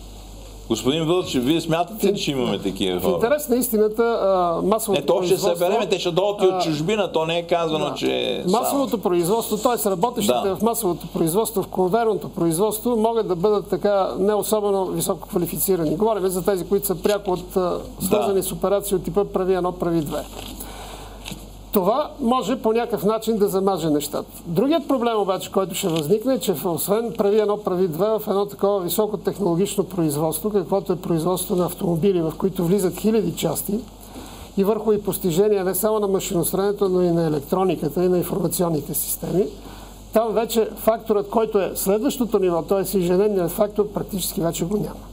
Господин Вълчев, вие смятате ли, че имаме такива хора? В интерес на истината, масовото производство... Не, то ще събереме, те ще дойдат и от чужбина, то не е казано, че... Масовото производство, т.е. работещите в масовото производство, в конвейерното производство, могат да бъдат така не особено високо квалифицирани. Говорим за тези, които са пряко свързани с операции от типа прави едно, прави две. Това може по някакъв начин да замаже нещата. Другият проблем обаче, който ще възникне, е, че освен прави едно, прави две, в едно такова високотехнологично производство, каквото е производство на автомобили, в които влизат хиляди части, и върху и постижения не само на машиностроенето, но и на електрониката и на информационните системи, там вече факторът, който е следващото ниво, т.е. инженерният фактор, практически вече го няма.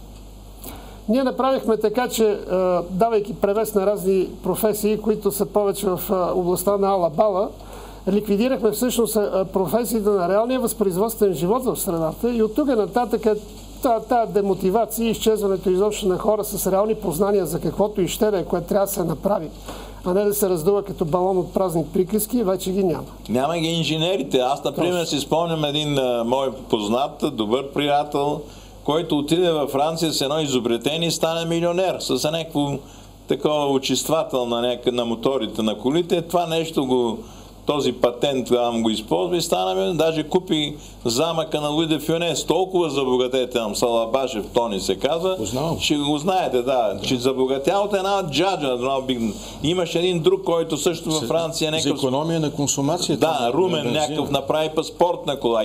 Ние направихме така, че давайки превес на разни професии, които са повече в областта на ала-бала, ликвидирахме всъщност професиите на реалния възпроизводствен живот в страната и от тук нататък тази демотивация и изчезването изобщо на хора с реални познания за каквото и ще да е, което трябва да се направи, а не да се раздува като балон от празни приказки, вече ги няма. Няма ги инженерите. Аз, например, си спомням един мой познат, добър приятел, който отиде във Франция с едно изобретение и стане милионер с някакво такова очиствател на моторите на колите. Това нещо този патент тогава го използва и стана, даже купи замъка на Луи де Фюнес. Толкова забогатете, Салабашев Тони се казва, че го знаете, да, че забогатял от една джаджа. Имаше един друг, който също във Франция... За икономия на консумацията. Да, Румен някакъв направи паспортна кола.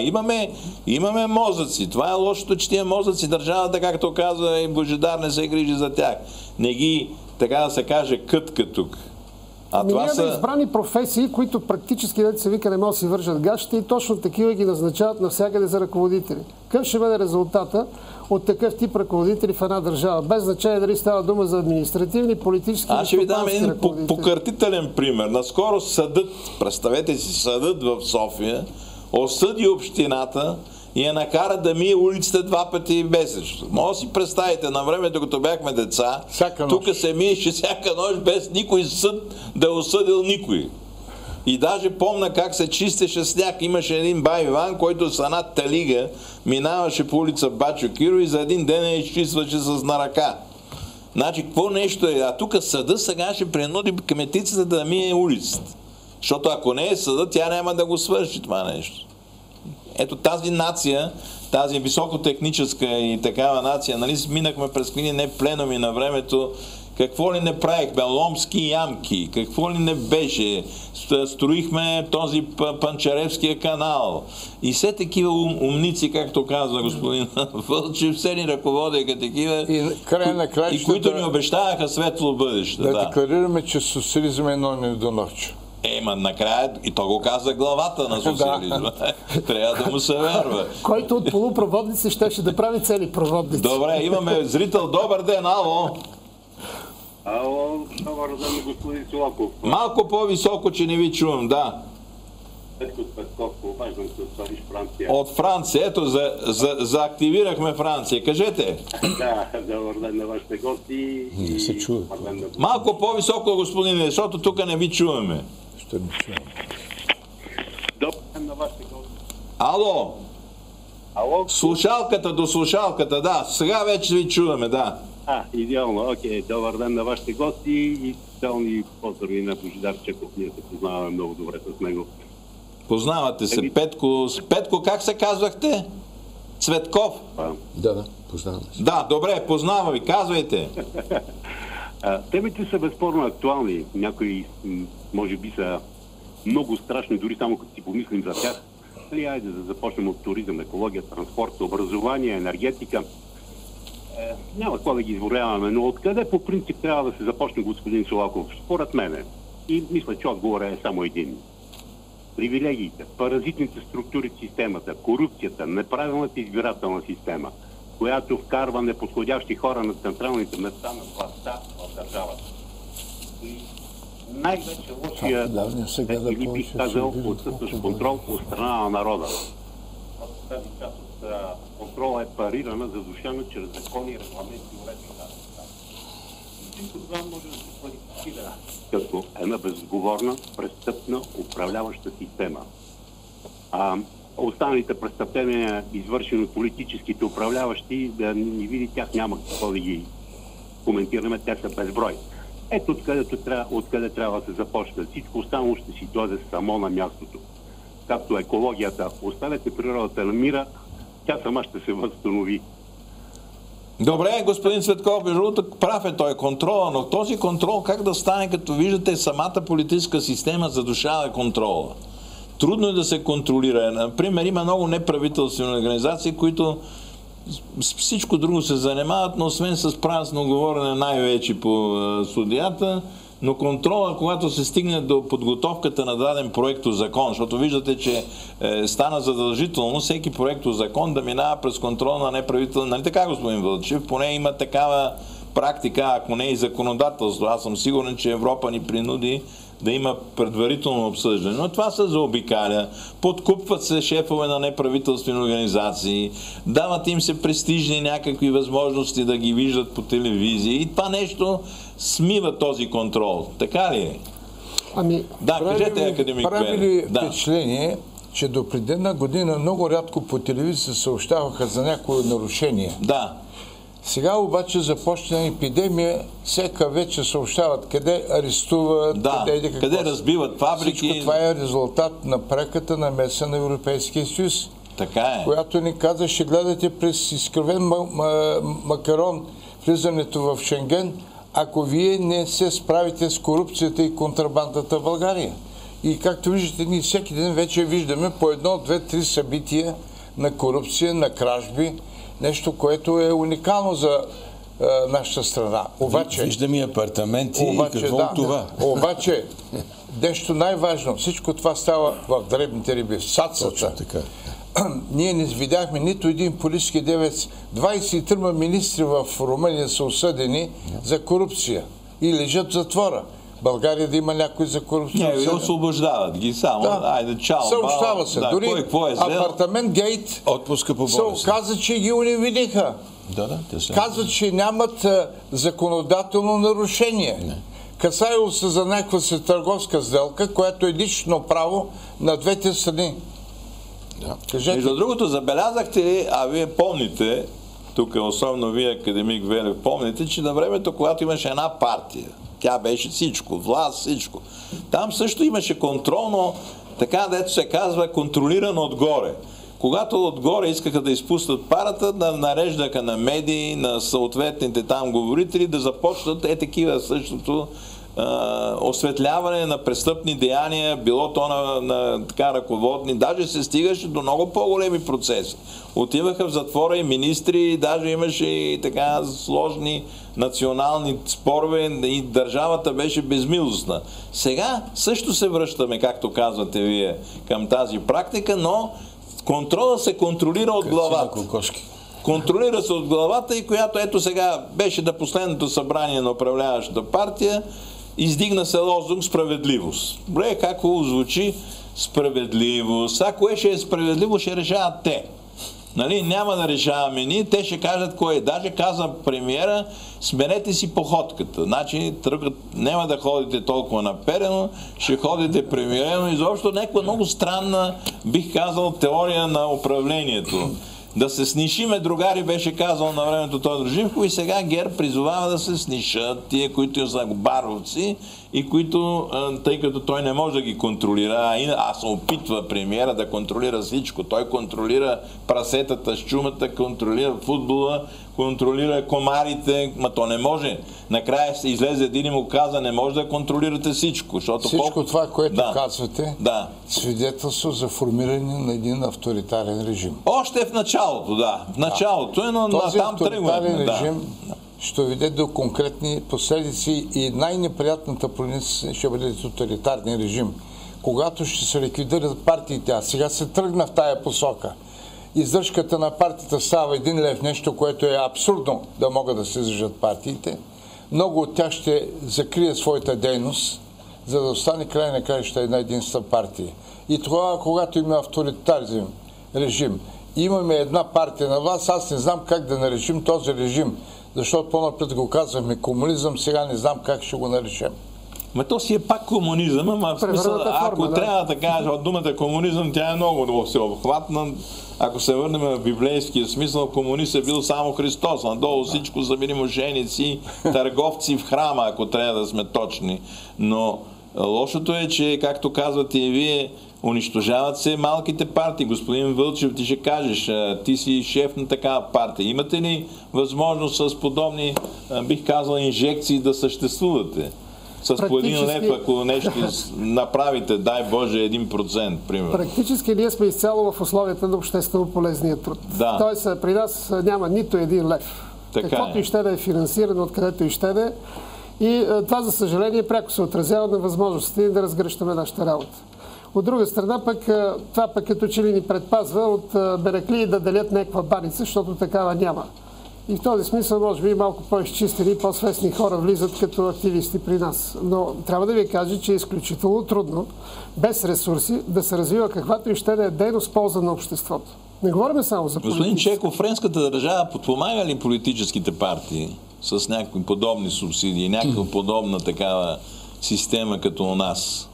Имаме мозъци. Това е лошото, че тия мозъци държавата, както казва, и Божидар не се грижи за тях. Не ги, така да се каже, кътка тук. Ние имаме избрани професии, които практически, дето се вика, не могат да си вържат гащите и точно такива ги назначават навсякъде за ръководители. Какъв ще бъде резултата от такъв тип ръководители в една държава? Без значение дали става дума за административни, политически или ще ви дам един ръководители. покъртителен пример. Наскоро съдът, представете си, съдът в София осъди общината и я накара да мие улиците 2 пъти месечно. Може да си представите, на време, докато бяхме деца, тук се миеше всяка нощ без никой съд да е осъдил никой. И даже помня как се чистеше сняг. Имаше един бай Иван, който с една талига минаваше по улица Бачо Киро и за един ден я изчистваше с на ръка. Значи, какво нещо е? А тук съда сега ще принуди кметицата да мие улицата. Защото ако не е съда, тя няма да го свърши това нещо. Ето тази нация, тази високотехническа и такава нация, нали, минахме през книги не пленуми на времето, какво ли не правихме, ломски ямки, какво ли не беше, строихме този Панчаревския канал и все такива умници, както казва господин Вълчев, все ни ръководеха такива, и които ни обещаваха светло бъдеще. Да декларираме, че социализъм е едно недоносче. Накрая, и то го каза главата на социализма. Трябва да му се вярва. Който от полупроводници щеше да прави цели проводници. Добре, имаме зрител. Добър ден, ало! Ало, добър ден, господин Солаков. Малко по-високо, че не ви чувам, да. Петко Петков, обаждам се от Париж, Франция. От Франция, ето, заактивирахме Франция. Кажете. Да, добър ден на вашите гости. Не се чува. Малко по-високо, господине, защото тук не ви чуваме. Ще не чувам. Добър ден на вашите гости. Ало! Ало? Слушалката до слушалката, да. Сега вече ви чуваме, да. Идеално, окей. Добър ден на вашите гости и специални поздрави на Божидар Чеков. Ние се познаваме много добре с него. Познавате се. Петко, как се казвахте? Цветков? Да, познаваме се. Да, добре, познавам ви. Казвайте. Темите са безспорно актуални. Някои, може би, са много страшни, дори само като си помислим за тях. Айде да започнем от туризъм, екология, транспорт, образование, енергетика. Няма какво да ги изборяваме, но откъде по принцип трябва да се започне, господин Солаков? Според мене. И мисля, че отговорът е само един. Привилегиите, паразитните структури в системата, корупцията, неправилната избирателна система, която вкарва неподходящи хора на централните места на властта в държавата. И най-вече лошия, или бих казал, отсъстващ контрол от страна на народа. Тази част от контрола е парирана, задушена чрез закони, регламенти, уредби и така. Всичко това може да се квалифицира като една безотговорна, престъпна, управляваща система. Останалите престъпления, извършени от политическите управляващи, да ни види тях, няма какво да ги коментираме, те са безброй. Ето откъде трябва да се започне. Всичко останало ще си дойде само на мястото. Както екологията, оставете природата на мира, тя сама ще се възстанови. Добре, господин Цветков, прав е той контрол, но този контрол как да стане, като виждате самата политическа система задушава контрола? Трудно е да се контролира. Например, има много неправителствени организации, които с всичко друго се занимават, но освен с празно говорене най-вече по судията, но контрола, когато се стигне до подготовката на даден проектозакон, защото виждате, че стана задължително всеки проектозакон да минава през контрол на неправителствен. Нали така, господин Вълчев? Поне има такава практика, ако не и законодателство. Аз съм сигурен, че Европа ни принуди да има предварително обсъждане. Но това се заобикаля. Подкупват се шефове на неправителствени организации, дават им се престижни някакви възможности да ги виждат по телевизия и това нещо смива този контрол. Така ли е? Да, кажете, академик Бене. Прави ли впечатление, че до преди една година много рядко по телевизия се съобщаваха за някои нарушения? Да. Сега обаче започна епидемия, всека вече съобщават къде арестуват, къде разбиват фабрики. Всичко това е резултат на преката намеса на Европейския съюз. Така е. Която ни каза, ще гледате през изкривен макарон влизането в Шенген, ако вие не се справите с корупцията и контрабандата в България. И както виждате, ние всеки ден вече виждаме по 1, 2, 3 събития на корупция, на кражби, нещо, което е уникално за нашата страна. Обаче, виждаме апартаменти и какво от това. Обаче, нещо най-важно, всичко това става в дребните риби, в сацата. Ние не видяхме нито един политически девец. 23 министри в Румъния са осъдени за корупция и лежат в затвора. България да има някой за корупция. Не, освобождават ги само. Айде, чао. Съобщава се. Дори апартамент Гейт отпуска по се оказа, че ги уневидиха. Казват, че нямат законодателно нарушение. Касаело се за някаква си търговска сделка, която е лично право на двете страни. Между другото, забелязахте ли, а вие помните, тук особено вие, академик Велев, помните, че на времето, когато имаше една партия, тя беше всичко, власт, всичко. Там също имаше контрол, но така, дето се казва, контролирано отгоре. Когато отгоре искаха да изпуснат парата, да нареждаха на медии, на съответните там говорители, да започнат такива същото осветляване на престъпни деяния, било то на така ръководни, даже се стигаше до много по-големи процеси. Отиваха в затвора и министри, даже имаше и така сложни национални спорове и държавата беше безмилостна. Сега също се връщаме, както казвате вие, към тази практика, но контрола се контролира от главата. Контролира се от главата и която ето сега беше на последното събрание на управляващата партия, издигна се лозунг справедливост. Добре, как хубаво звучи справедливост. Ако ще е справедливо, ще решават те. Нали? Няма да решаваме ние, те ще кажат кой е. Даже каза премиера, сменете си походката. Значи, няма да ходите толкова наперено, ще ходите премиерено. Изобщо някаква много странна, бих казал, теория на управлението. Да се снишиме, другари беше казал на времето Тодор Живков и сега ГЕРБ призовава да се снишат тия, които са баровци и които, тъй като той не може да ги контролира, а се опитва премиера да контролира всичко. Той контролира прасетата с чумата, контролира футбола, контролира комарите, ма то не може. Накрая се излезе един и му каза, не може да контролирате всичко. Всичко това, което казвате, свидетелство за формиране на един авторитарен режим. Още в началото, в началото, но този там авторитарен режим ще доведе до конкретни последици и най-неприятната проница ще бъде тоталитарния режим. Когато ще се ликвидират партиите, а сега се тръгна в тая посока. Издръжката на партията става 1 лев, нещо, което е абсурдно да могат да се издържат партиите. Много от тях ще закрият своята дейност, за да остане край на краища една единствена партия. И това, когато има авторитарен режим, имаме една партия на власт, аз не знам как да наречим този режим, защото по-напред го казваме комунизъм, сега не знам как ще го наречем. То си е пак комунизъм, ама в смисъл, ако трябва да кажа от думата комунизъм, тя е много всеобхватна. Ако се върнем в библейския смисъл, комунист е бил само Христос. Надолу всичко са били мошеници, търговци в храма, ако трябва да сме точни. Но лошото е, че, както казвате и вие, Унищожават се малките партии. Господин Вълчев, ти ще кажеш, ти си шеф на такава партия. Имате ли възможност с подобни, бих казал, инжекции да съществувате? С по 1 лев, ако нещо направите, дай Боже, 1%, примерно. Практически ние сме изцяло в условията на обществено полезния труд. Да. Тоест при нас няма нито 1 лев. Каквото и ще да е финансирано, откъдето и ще да е. И това, за съжаление, пряко се отразява на възможностите да разгръщаме нашата работа. От друга страна, пък това пък като че ли ни предпазва от береклии да делят някаква баница, защото такава няма. И в този смисъл, може би, малко по-изчистени и по-свестни хора влизат като активисти при нас. Но трябва да ви кажа, че е изключително трудно, без ресурси, да се развива каквато и ще да е дейност в полза на обществото. Не говорим само за политици. Господин Чеков, френската държава подпомага ли политическите партии с някакви подобни субсидии, някаква подобна такава система като у нас?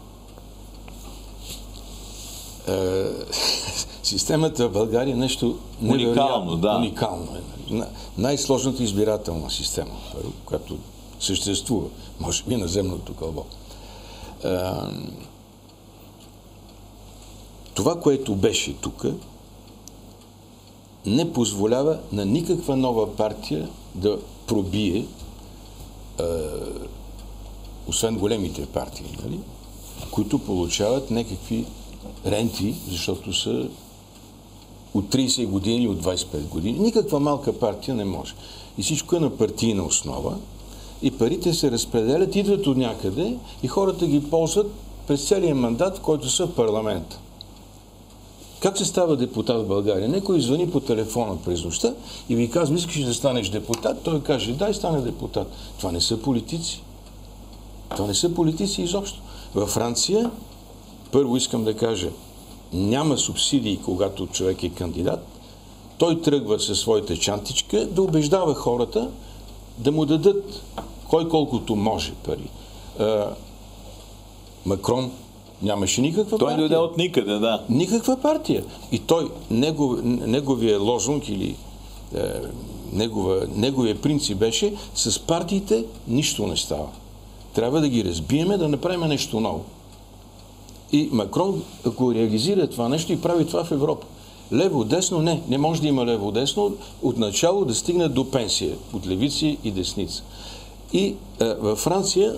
Системата в България е нещо уникално, да. Уникално е. Най-сложната избирателна система, която съществува, може би на земното кълбо. Това, което беше тук, не позволява на никаква нова партия да пробие, освен големите партии, нали? Които получават някакви ренти, защото са от 30 години или от 25 години. Никаква малка партия не може. И всичко е на партийна основа. И парите се разпределят, идват от някъде и хората ги ползват през целия мандат, в който са в парламента. Как се става депутат в България? Некой звъни по телефона през нощта и ви казва, искаш да станеш депутат? Той каже, дай стане депутат. Това не са политици. Това не са политици изобщо. Във Франция, първо искам да кажа, няма субсидии, когато човек е кандидат. Той тръгва със своята чантичка да убеждава хората да му дадат кой колкото може пари. Макрон нямаше никаква партия. Той дойде от никъде, да. Никаква партия. И той, неговия лозунг или неговия принцип беше, с партиите нищо не става. Трябва да ги разбиеме, да направим нещо ново. И Макрон, ако реализира това нещо и прави това в Европа. Лево-десно не може да има лево-десно, отначало да стигне до пенсия, от левици и десница. И във Франция,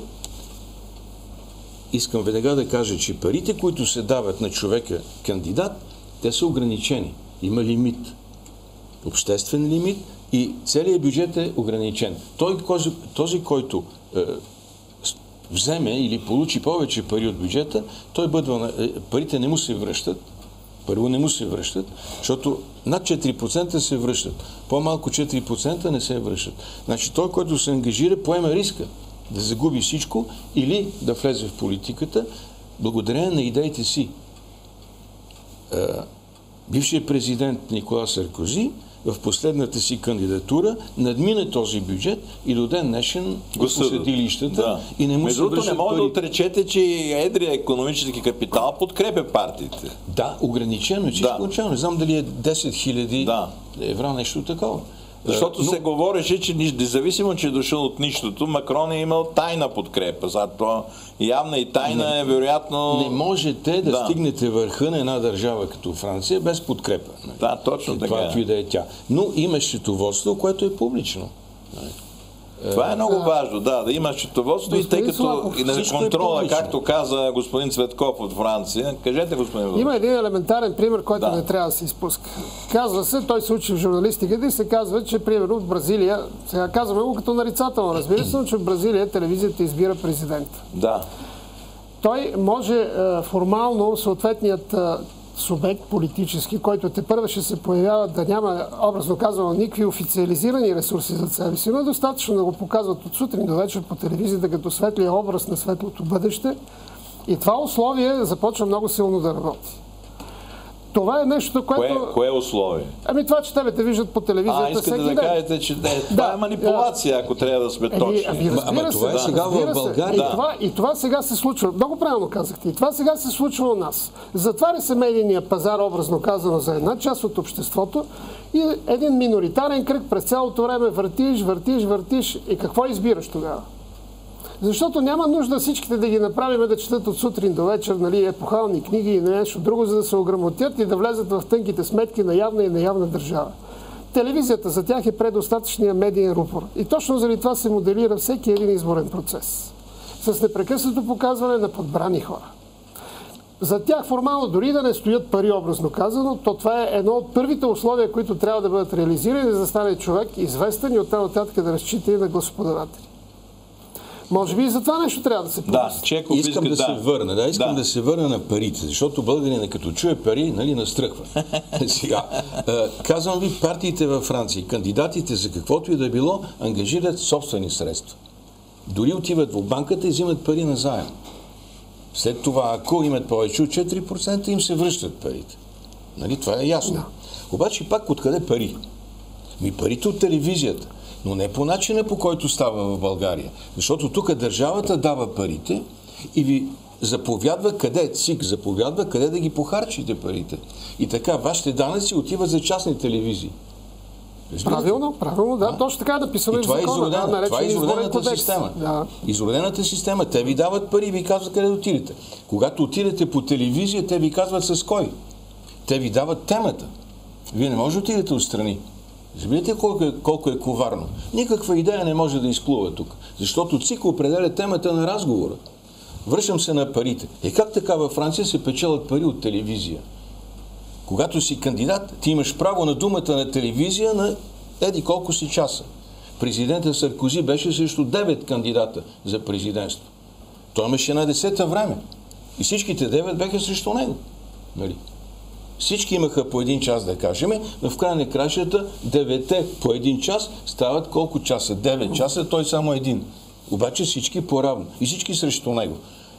искам веднага да кажа, че парите, които се дават на човека кандидат, те са ограничени. Има лимит. Обществен лимит и целият бюджет е ограничен. Този, който вземе или получи повече пари от бюджета, парите не му се връщат. Първо не му се връщат, защото над 4% се връщат. По-малко 4% не се връщат. Значи той, който се ангажира, поема риска да загуби всичко или да влезе в политиката, благодарение на идеите си. Бившият президент Никола Саркози в последната си кандидатура надмина този бюджет и до ден днешен по съдилищата и не му се връщат пари. Не мога да отречете, че едрия икономически капитал подкрепя партиите. Да, ограничено е, чисто ограничено. Не знам дали е 10 000 евро, нещо такова. Защото се говореше, че независимо, че е дошъл от нищото, Макрон е имал тайна подкрепа. Зато явна и тайна е вероятно... Не можете да стигнете върха на една държава като Франция без подкрепа. Да, точно така. Това и да е тя. Но има счетоводство, което е публично. Това е много важно, да има счетоводство и тъй като и на контрола, както каза господин Цветков от Франция. Кажете, господин Вълчев. Има един елементарен пример, който не трябва да се изпуска. Казва се, той се учи в журналистиката и се казва, че примерно в Бразилия, сега казваме го като нарицателно, разбира се, че в Бразилия телевизията избира президента. Да. Той може формално съответният субект политически, който тепърва ще се появява да няма, образно казано, никакви официализирани ресурси за себе си, но е достатъчно да го показват от сутрин до вечер по телевизията като светлия образ на светлото бъдеще и това условие започва много силно да работи. Това е нещо, което... Кое е условие? Ами това, че тебе те виждат по телевизията всеки ден. Искате да кажете, че това е манипулация, ако трябва да сме точни. Ама това е сега в България. И това сега се случва. Много правилно казахте. И това сега се случва у нас. Затваря се медийния пазар, образно казано, за една част от обществото и един миноритарен кръг през цялото време въртиш. И какво избираш тогава? Защото няма нужда всичките да ги направим да четат от сутрин до вечер, нали, епохални книги и нещо друго, за да се ограмотят и да влезат в тънките сметки на явна и неявна държава. Телевизията за тях е предостатъчния медиен рупор. И точно заради това се моделира всеки един изборен процес. С непрекъснато показване на подбрани хора. За тях формално дори да не стоят пари, образно казано, то това е едно от първите условия, които трябва да бъдат реализирани, за да стане човек известен и оттам нататък да разчита и на гласоподаватели. Може би и за това нещо трябва да се помисли. Да, Чеков искам да се върна. Искам да се върна на парите, защото българина като чуе пари, нали, настръхва. Сега, казвам ви, партиите във Франция, кандидатите за каквото и да било, ангажират собствени средства. Дори отиват в банката и взимат пари на заем. След това, ако имат повече от 4%, им се връщат парите. Нали, това е ясно. Да. Обаче пак откъде пари? Парите от телевизията. Но не по начина, по който става в България. Защото тук държавата дава парите и ви заповядва ЦИК заповядва къде да ги похарчите парите. И така, вашите данъци отиват за частни телевизии. Правилно, да. Точно така е написано и в закона. Това е изродената система. Да. Изродената система. Те ви дават пари и ви казват къде да отидете. Когато отидете по телевизия, те ви казват с кой. Те ви дават темата. Вие не можете да отидете отстрани. Забелите колко е коварно. Никаква идея не може да изплува тук. Защото ЦИК определя темата на разговора. Връщам се на парите. Как така във Франция се печелят пари от телевизия? Когато си кандидат, ти имаш право на думата на телевизия на еди колко си часа. Президентът Саркози беше срещу 9 кандидата за президентство. Той имаше на 10-та време. И всичките 9 бяха срещу него. Нали? Всички имаха по 1 час, да кажем, но в края на кращата 9-те по 1 час стават колко часа? 9 часа, той само един. Обаче всички по-равно. И всички срещу него.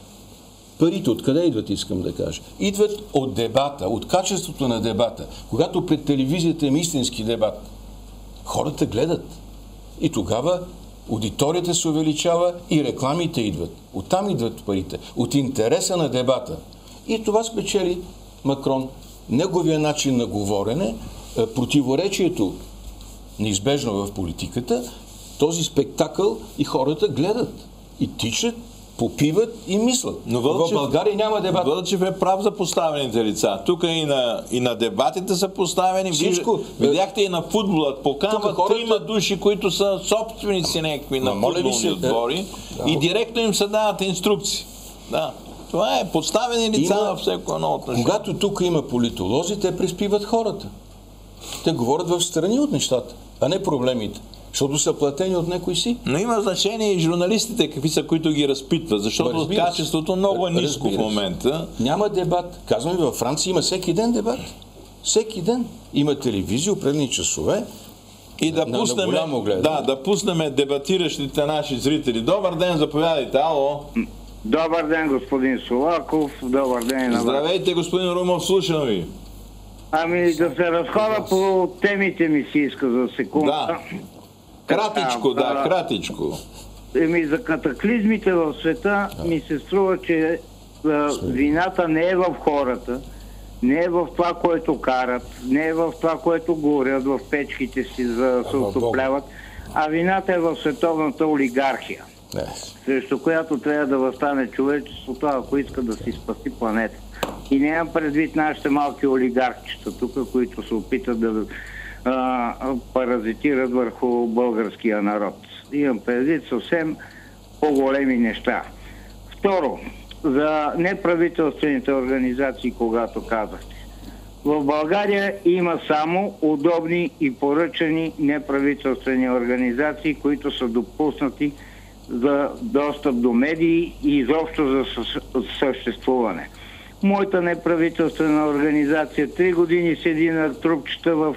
Парите откъде идват, искам да кажа? Идват от дебата, от качеството на дебата. Когато пред телевизията има истински дебат, хората гледат. И тогава аудиторията се увеличава и рекламите идват. Оттам идват парите. От интереса на дебата. И това спечели Макрон. Неговия начин на говорене, противоречието неизбежно в политиката, този спектакъл и хората гледат. И тичат, попиват и мислят. Но в България няма дебат. Вълчев е прав за поставените лица. Тук и на дебатите са поставени. Всичко. Видяхте и на футбола. Поканват трима души, които са собственици някакви на футболни отбори и директно им се дават инструкции. Да. Това е подставени лица във всяко едно отношение. Когато тук има политолози, те приспиват хората. Те говорят в страни от нещата, а не проблемите. Защото са платени от някой си. Но има значение и журналистите, какви са, които ги разпитват, защото качеството много е ниско в момента. Няма дебат. Казвам ви, във Франция има всеки ден дебат. Всеки ден. Има телевизия, определени часове. И да пуснем дебатиращите наши зрители. Добър ден, заповядайте. Ало. Добър ден, господин Солаков. Добър ден на вас. Здравейте, господин Румов, слушам ви. Да се разхода по темите ми си иска за секунда. Да. Кратичко. За катаклизмите в света ми се струва, че вината не е в хората, не е в това, което карат, не е в това, което горят в печките си, за да се отопляват, а вината е в световната олигархия, срещу която трябва да възстане човечеството, ако иска да си спаси планета. И нямам предвид нашите малки олигархчета тук, които се опитат да паразитират върху българския народ. Имам предвид съвсем по-големи неща. Второ, за неправителствените организации, когато казахте. В България има само удобни и поръчани неправителствени организации, които са допуснати за достъп до медии и изобщо за съществуване. Моята неправителствена организация 3 години седи на трупчета в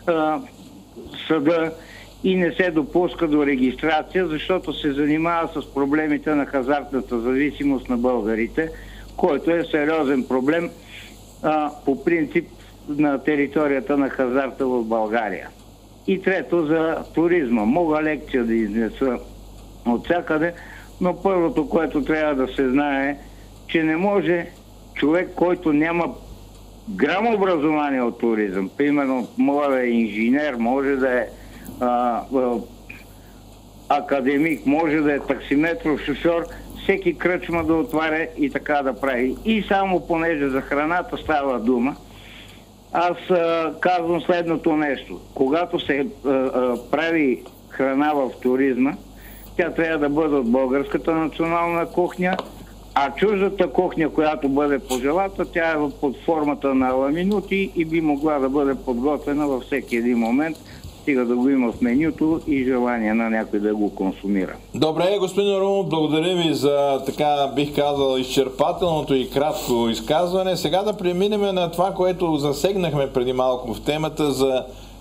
съда и не се допуска до регистрация, защото се занимава с проблемите на хазартната зависимост на българите, който е сериозен проблем по принцип на територията на хазарта в България. И трето, за туризма. Мога лекция да изнеса от всякъде, но първото, което трябва да се знае, че не може човек, който няма грам образование от туризъм, примерно, може да е инженер, може да е академик, може да е таксиметров шофьор, всеки кръчма да отваря и така да прави. И само понеже за храната става дума, аз казвам следното нещо. Когато се прави храна в туризма, тя трябва да бъде от българската национална кухня, а чуждата кухня, която бъде пожелата, тя е под формата на ламинути и би могла да бъде подготвена във всеки един момент, стига да го има в менюто и желание на някой да го консумира. Добре, господин Румов, благодаря ви за така, бих казал, изчерпателното и кратко изказване. Сега да преминем на това, което засегнахме преди малко в темата за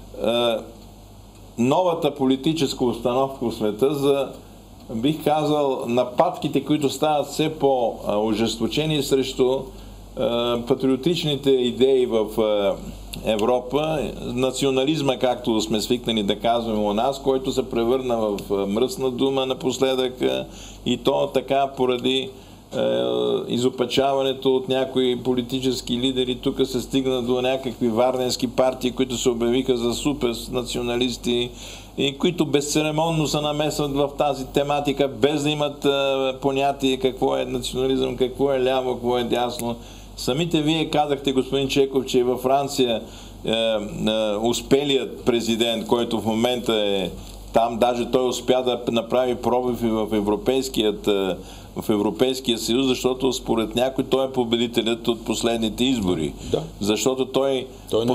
новата политическа установка в света, за, бих казал, нападките, които стават все по-ожесточени срещу патриотичните идеи в Европа, национализма, както сме свикнали да казваме у нас, който се превърна в мръсна дума напоследък, и то така поради изопачаването от някои политически лидери. Тук се стигна до някакви варненски партии, които се обявиха за супер националисти и които безцеремонно се намесват в тази тематика, без да имат понятие какво е национализъм, какво е ляво, какво е дясно. Самите вие казахте, господин Чеков, че във Франция успелият президент, който в момента е там, даже той успя да направи пробив в Европейския съюз, защото според някой той е победителят от последните избори. Да. Защото той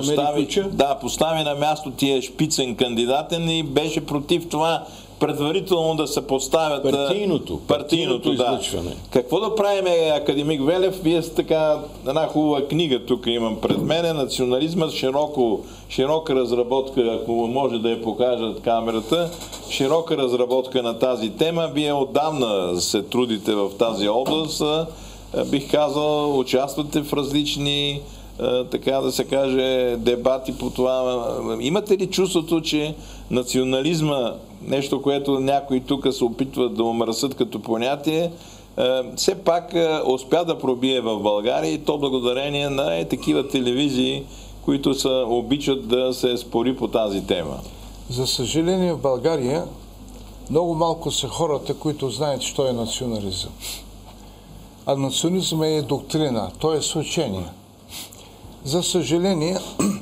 постави на място тия шпицен кандидатен и беше против това предварително да се поставят партийното излъчване. Какво да правим, академик Велев? Вие сте така, една хубава книга тук имам пред мене, национализмът, широка разработка, ако може да я покажат камерата, широка разработка на тази тема. Вие отдавна се трудите в тази област, бих казал, участвате в различни, така да се каже, дебати по това. Имате ли чувството, че национализма, нещо, което някои тук се опитват да омръсят като понятие, все пак успя да пробие в България, и то благодарение на такива телевизии, които обичат да се спори по тази тема? За съжаление, в България много малко са хората, които знаят, що е национализъм. А национализъм е доктрина, то е учение. За съжаление,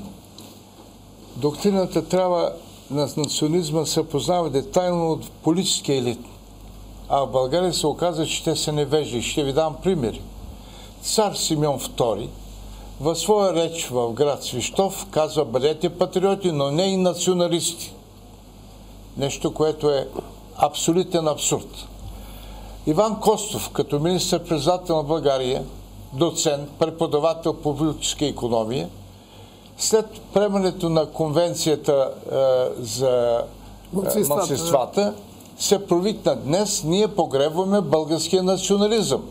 доктрината трябва на национализма се познава детайлно от политическия елит. А в България се оказа, че те са невежи. Ще ви дам примери. Цар Симеон II в своя реч в град Свищов казва: бъдете патриоти, но не и националисти. Нещо, което е абсолютен абсурд. Иван Костов, като министър-председател на България, доцент, преподавател по политическа икономия, след приемането на конвенцията за малцинствата, се провикна: днес ние погребваме българския национализъм.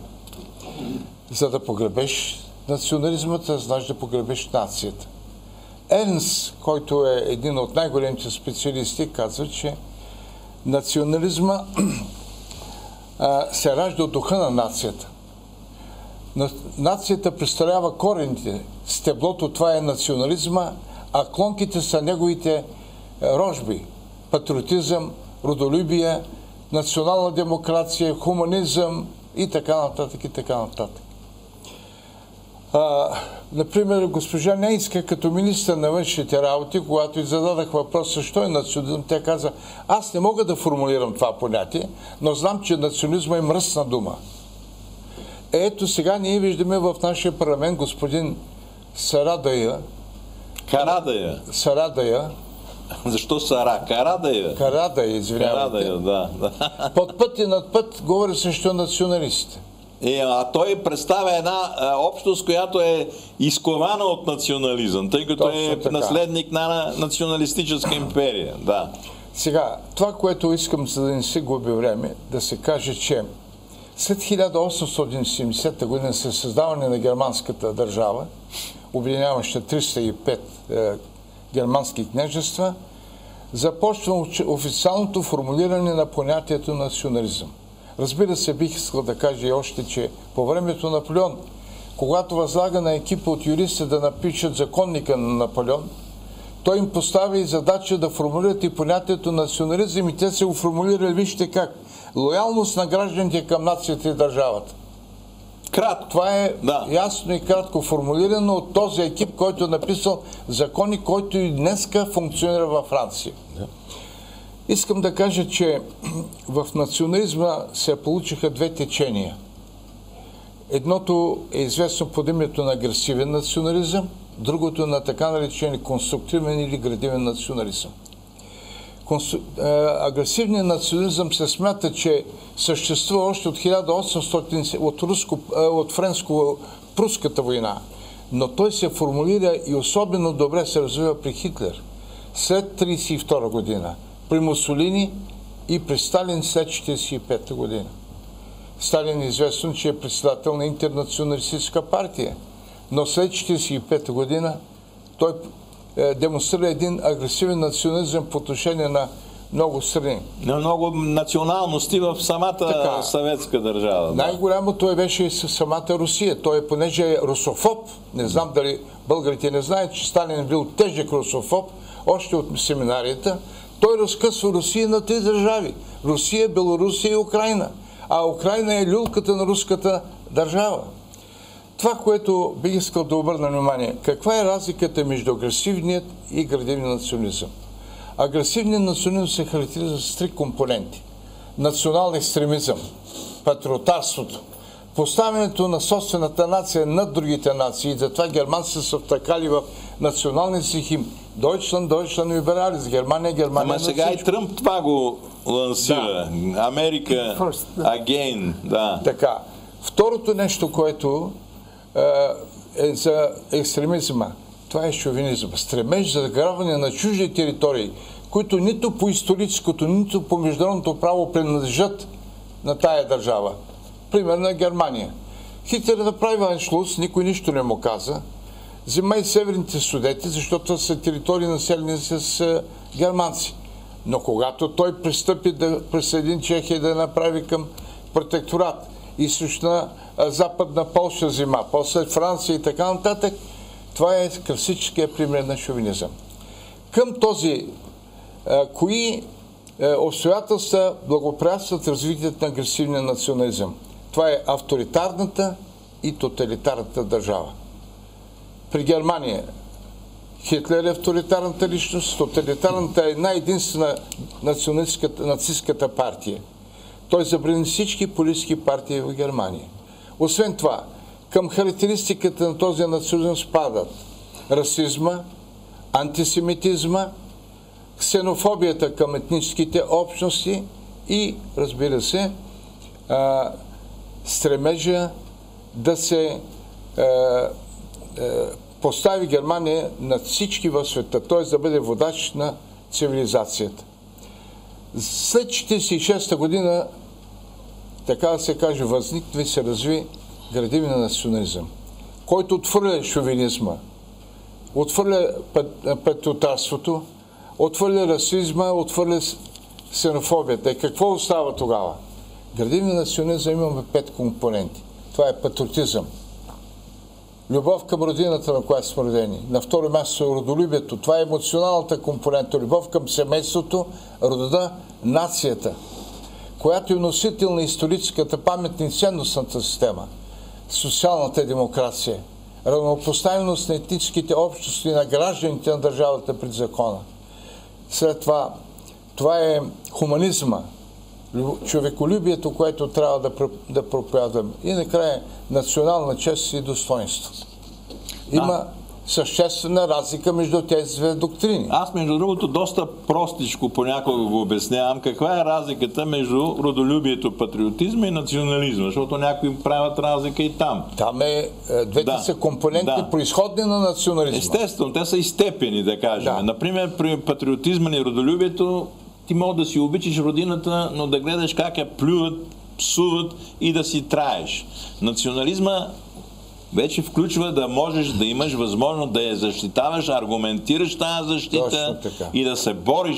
За да погребеш национализмата, знаеш да погребеш нацията. Ернс, който е един от най-големите специалисти, казва, че национализма се ражда от духа на нацията. Нацията представлява корените. Стеблото, това е национализма, а клонките са неговите рожби. Патриотизъм, родолюбие, национална демокрация, хуманизъм и така нататък, и така нататък. Например, госпожа Нейнска, като министър на външните работи, когато й зададах въпроса, що е национализъм, тя каза: аз не мога да формулирам това понятие, но знам, че национализма е мръсна дума. Ето сега ние виждаме в нашия парламент господин Сарадая. Сарадая. Защо Сара? Карадая, извинявайте. Да. Под път и над път говори срещу националистите. А той представя една общност, която е изкована от национализъм, тъй като е наследник на националистическа империя. Да. Сега, това, което искам, за да не се губи време, да се каже, че след 1870 година със създаване на германската държава, обединяваща 305 германски княжества, започва официалното формулиране на понятието национализъм. Разбира се, бих искал да кажа и още, че по времето на Наполеон, когато възлага на екипа от юристи да напишат законника на Наполеон, той им поставя и задача да формулират и понятието национализъм и те се го формулирали, вижте как. Лоялност на гражданите към нацията и държавата. Това е ясно и кратко формулирано от този екип, който е написал закони, който и днеска функционира във Франция. Искам да кажа, че в национализма се получиха две течения. Едното е известно под името на агресивен национализъм, другото на така наречен конструктивен или градивен национализъм. Агресивният национализъм се смята, че съществува още от 1800 от френско-пруската война, но той се формулира и особено добре се развива при Хитлер след 1932 година, при Мусолини и при Сталин след 1945 година. Сталин е известно, че е председател на интернационалистическа партия, но след 1945 година той демонстрира един агресивен национализъм по отношение на много страни. На много националности в самата съветска държава. Най-голямото беше и самата Русия. Той, понеже е русофоб, не знам дали българите не знаят, че Сталин е бил тежък русофоб, още от семинарията, той разкъсва Русия на три държави. Русия, Белорусия и Украина. А Украина е люлката на руската държава. Това, което бих искал да обърна внимание, каква е разликата между агресивният и градивният национализъм? Агресивният национализъм се характеризира с три компоненти. Национален екстремизъм, патриотарството, поставянето на собствената нация над другите нации. Затова германците са втъкали в националния си химн. Deutschland, Deutschland Liberales. Германия, Германия. Ама сега и Тръмп това го лансира. Америка, again. Така. Второто нещо, което е за екстремизма, това е шовинизъм. Стремеж за заграбване на чужди територии, които нито по историческото, нито по международното право принадлежат на тая държава. Пример на Германия. Хитлер направи Аншлус, никой нищо не му каза. Взема и Северните Судети, защото са територии населени с германци. Но когато той пристъпи да присъедини Чехия и да направи към протекторат, източна западна Полша взема, после Франция и така нататък, това е класическия пример на шовинизъм. Към този, кои обстоятелства благоприятстват развитието на агресивния национализъм? Това е авторитарната и тоталитарната държава. При Германия Хитлер е авторитарната личност, тоталитарната е една-единствена нацистската партия. Той забрани всички политически партии в Германия. Освен това, към характеристиката на този национализъм спадат расизма, антисемитизма, ксенофобията към етническите общности и, разбира се, стремежа да се постави Германия над всички в света, т.е. да бъде водач на цивилизацията. След 1946 година, така да се каже, възниква и се разви градивен национализъм, който отвърля шовинизма, отвърля патриотарството, отвърля расизма, отвърля ксенофобията. И какво остава тогава? Градивен национализъм имаме 5 компоненти. Това е патриотизъм. Любов към родината, на която сме родени. На второ място е родолюбието. Това е емоционалната компонента. Любов към семейството, рода, нацията, която е носител на историческата памет и ценностната система. Социалната демокрация. Равнопоставеност на етническите общности на гражданите на държавата пред закона. След това е хуманизма, човеколюбието, което трябва да проповядваме. И накрая национална чест и достоинство. Има съществена разлика между тези две доктрини. Аз, между другото, доста простичко понякога го обяснявам каква е разликата между родолюбието, патриотизма и национализма, защото някои правят разлика и там. Там двете са компоненти произходни на национализма. Естествено, те са и степени, да кажем. Например, при патриотизма и родолюбието ти мога да си обичаш родината, но да гледаш как я плюват, псуват и да си траеш. Национализма вече включва да можеш да имаш възможност да я защитаваш, аргументираш тази защита и да се бориш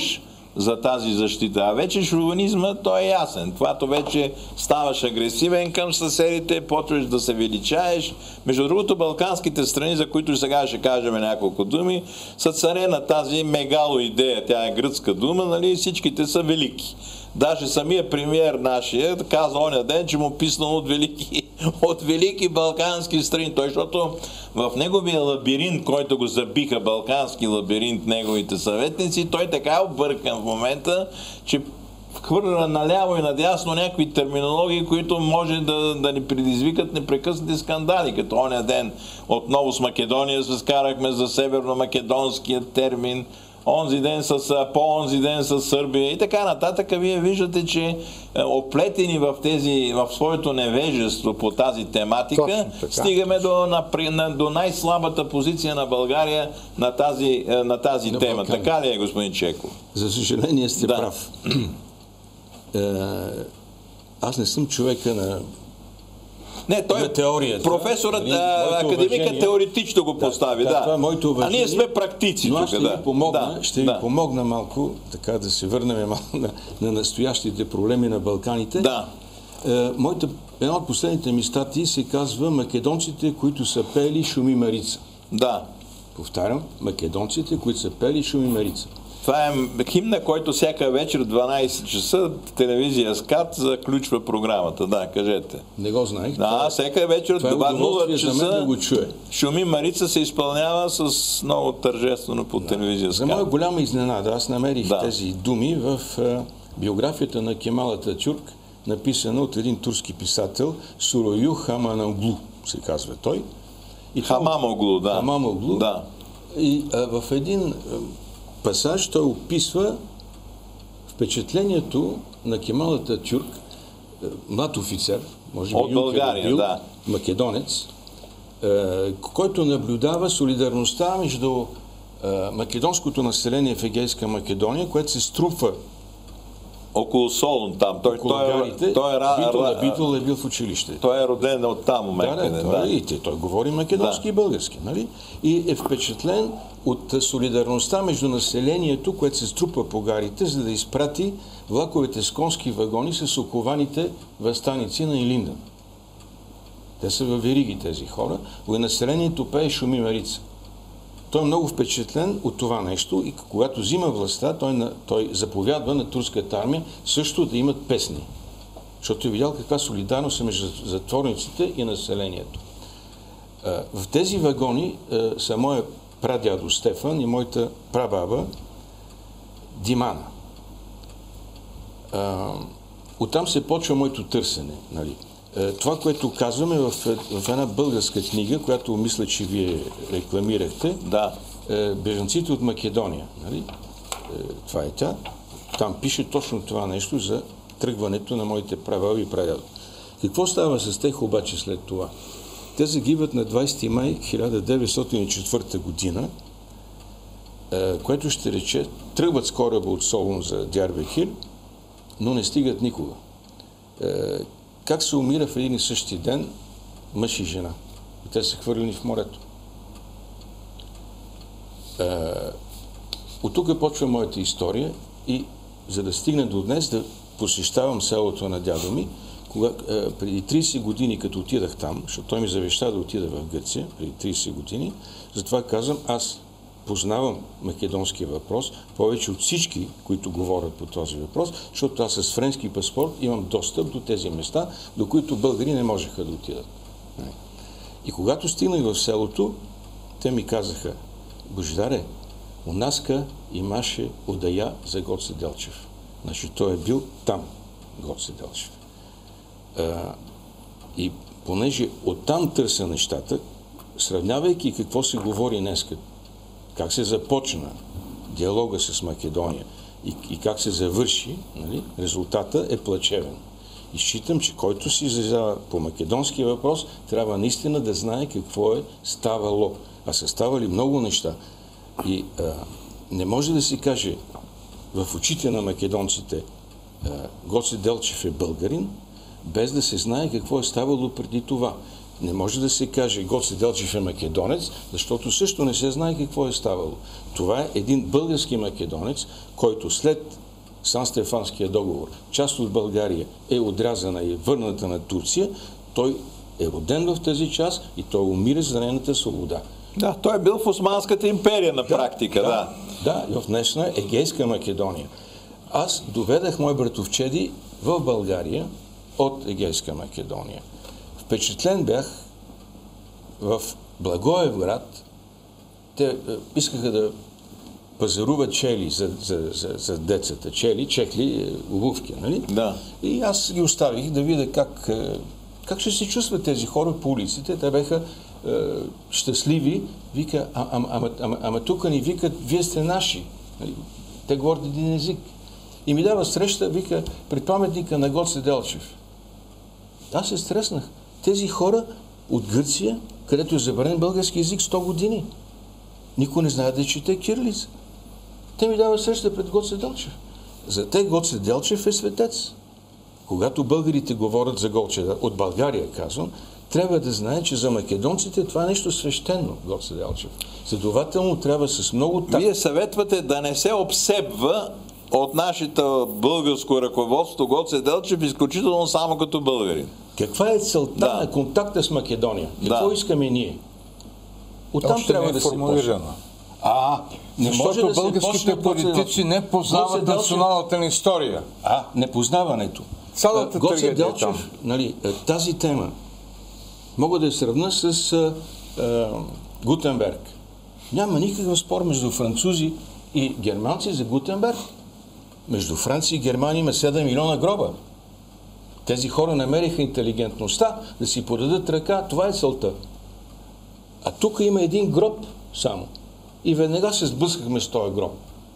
за тази защита. А вече шовинизма, той е ясен. Когато вече ставаш агресивен към съседите, почваш да се величаеш. Между другото, балканските страни, за които сега ще кажем няколко думи, са царе на тази мегало-идея. Тя е гръцка дума, нали? Всичките са велики. Даже самия премиер нашия каза оня ден, че му писнал от велики балкански страни. Той, защото в неговия лабиринт, който го забиха, балкански лабиринт, неговите съветници, той така е объркан в момента, че хвърля наляво и надясно някакви терминологии, които може да ни предизвикат непрекъснати скандали. Като оня ден отново с Македония се скарахме за северно-македонския термин, по-онзи ден с Сърбия и така нататък. Вие виждате, че оплетени в своето невежество по тази тематика, стигаме до най-слабата позиция на България на тази тема. Така ли е, господин Чеков? За съжаление сте прав. Аз не съм човека на теорията. Професорът, академика теоретично го постави. Това е моето уважение. А ние сме практици. Но аз ще ви помогна малко, така да се върнем на настоящите проблеми на Балканите. Една от последните ми статии се казва "Македонците, които са пели Шуми Марица". Да. Повтарям, македонците, които са пели Шуми Марица. Това е химна, който всяка вечер в 12 часа телевизия СКАТ заключва програмата. Да, кажете. Не го знаех. Всяка вечер в 0 часа да го чуе. Шуми Марица се изпълнява с много тържествено по телевизия СКАТ. За моя голяма изненада, аз намерих тези думи в биографията на Кемал Ататюрк, написана от един турски писател, Сурою Хамамоглу, се казва той. Хамамоглу, да. Хамамоглу. Да. И в един пасаж той описва впечатлението на Кемал Ататюрк, млад офицер, може би от България, македонец, който наблюдава солидарността между македонското население в Егейска Македония, което се струпва около Солун там. Той е бил в училище. Той е роден от там. Той говори македонски и български. Нали? И е впечатлен от солидарността между населението, което се струпва по гарите, за да изпрати влаковете с конски вагони с окованите въстаници на Илиндан. Те са във вериги тези хора. Населението пее Шуми Марица. Той е много впечатлен от това нещо и когато взима властта, той заповядва на турската армия също да имат песни. Защото е видял каква солидарност е между затворниците и населението. В тези вагони са моя прадядо Стефан и моята прабаба Димана. Оттам се почва моето търсене. Нали? Това, което казваме в една българска книга, която мисля, че вие рекламирахте, "Бежанците от Македония". Нали? Това е тя. Там пише точно това нещо за тръгването на моите прабаби и прадядо. Какво става с тях обаче след това? Те загиват на 20 май 1904 година, което ще рече, тръгват с кораба от Солун за Дярбекир, но не стигат никога. Как се умира в един и същи ден мъж и жена? И те са хвърлени в морето. От тук почва моята история и за да стигна до днес да посещавам селото на дядо ми, преди 30 години, като отидах там, защото той ми завеща да отида в Гърция, преди 30 години, затова казвам, аз познавам македонския въпрос повече от всички, които говорят по този въпрос, защото аз с френски паспорт имам достъп до тези места, до които българи не можеха да отидат. И когато стигнах в селото, те ми казаха: "Божидаре, у наска имаше удая за Гоце Делчев." Значи той е бил там, Гоце Делчев. И понеже оттам търся нещата, сравнявайки какво се говори днеска, как се започна диалога с Македония и как се завърши, нали, резултата е плачевен. И считам, че който се изразява по македонския въпрос, трябва наистина да знае какво е ставало. А са ставали много неща. И не може да се каже в очите на македонците Гоце Делчев е българин, без да се знае какво е ставало преди това. Не може да се каже Гоце Делчев е македонец, защото също не се знае какво е ставало. Това е един български македонец, който след Сан-Стефанския договор, част от България е отрязана и върната на Турция, той е роден в тази част и той умира за нейната свобода. Да, той е бил в Османската империя на практика, да. Да, и в днешна Егейска Македония. Аз доведах мои братовчеди в България от Егейска Македония. Впечатлен бях в Благоевград. Те искаха да пазаруват чели за децата. Чехли, обувки, нали? Да. И аз ги оставих да видя как ще се чувстват тези хора по улиците. Те беха щастливи. Вика, ама тук ни викат, вие сте наши. Нали? Те говорят един език. И ми дава среща, вика, пред паметника на Гоце Делчев. Аз се стреснах. Тези хора от Гърция, където е забранен български език 100 години. Никой не знае да чете кирилица. Те ми дава среща пред Гоце Делчев. За те Гоце Делчев е светец. Когато българите говорят за Гоце, от България казвам, трябва да знае, че за македонците това е нещо свещено, Гоце Делчев. Следователно трябва с много так. Вие съветвате да не се обсебва от нашето българско ръководство Гоце Делчев изключително само като българин. Каква е целта на контакта с Македония? Какво искаме ние? Оттам трябва да се почне. Не може да българските политици не познават националната ни история. Непознаването. Цялата Гоце Делчев, нали, тази тема мога да я сравня с Гутенберг. Няма никакъв спор между французи и германци за Гутенберг. Между Франция и Германия има 7 милиона гроба. Тези хора намериха интелигентността да си подадат ръка. Това е целта. А тук има един гроб само. И веднага се сблъскахме с този гроб.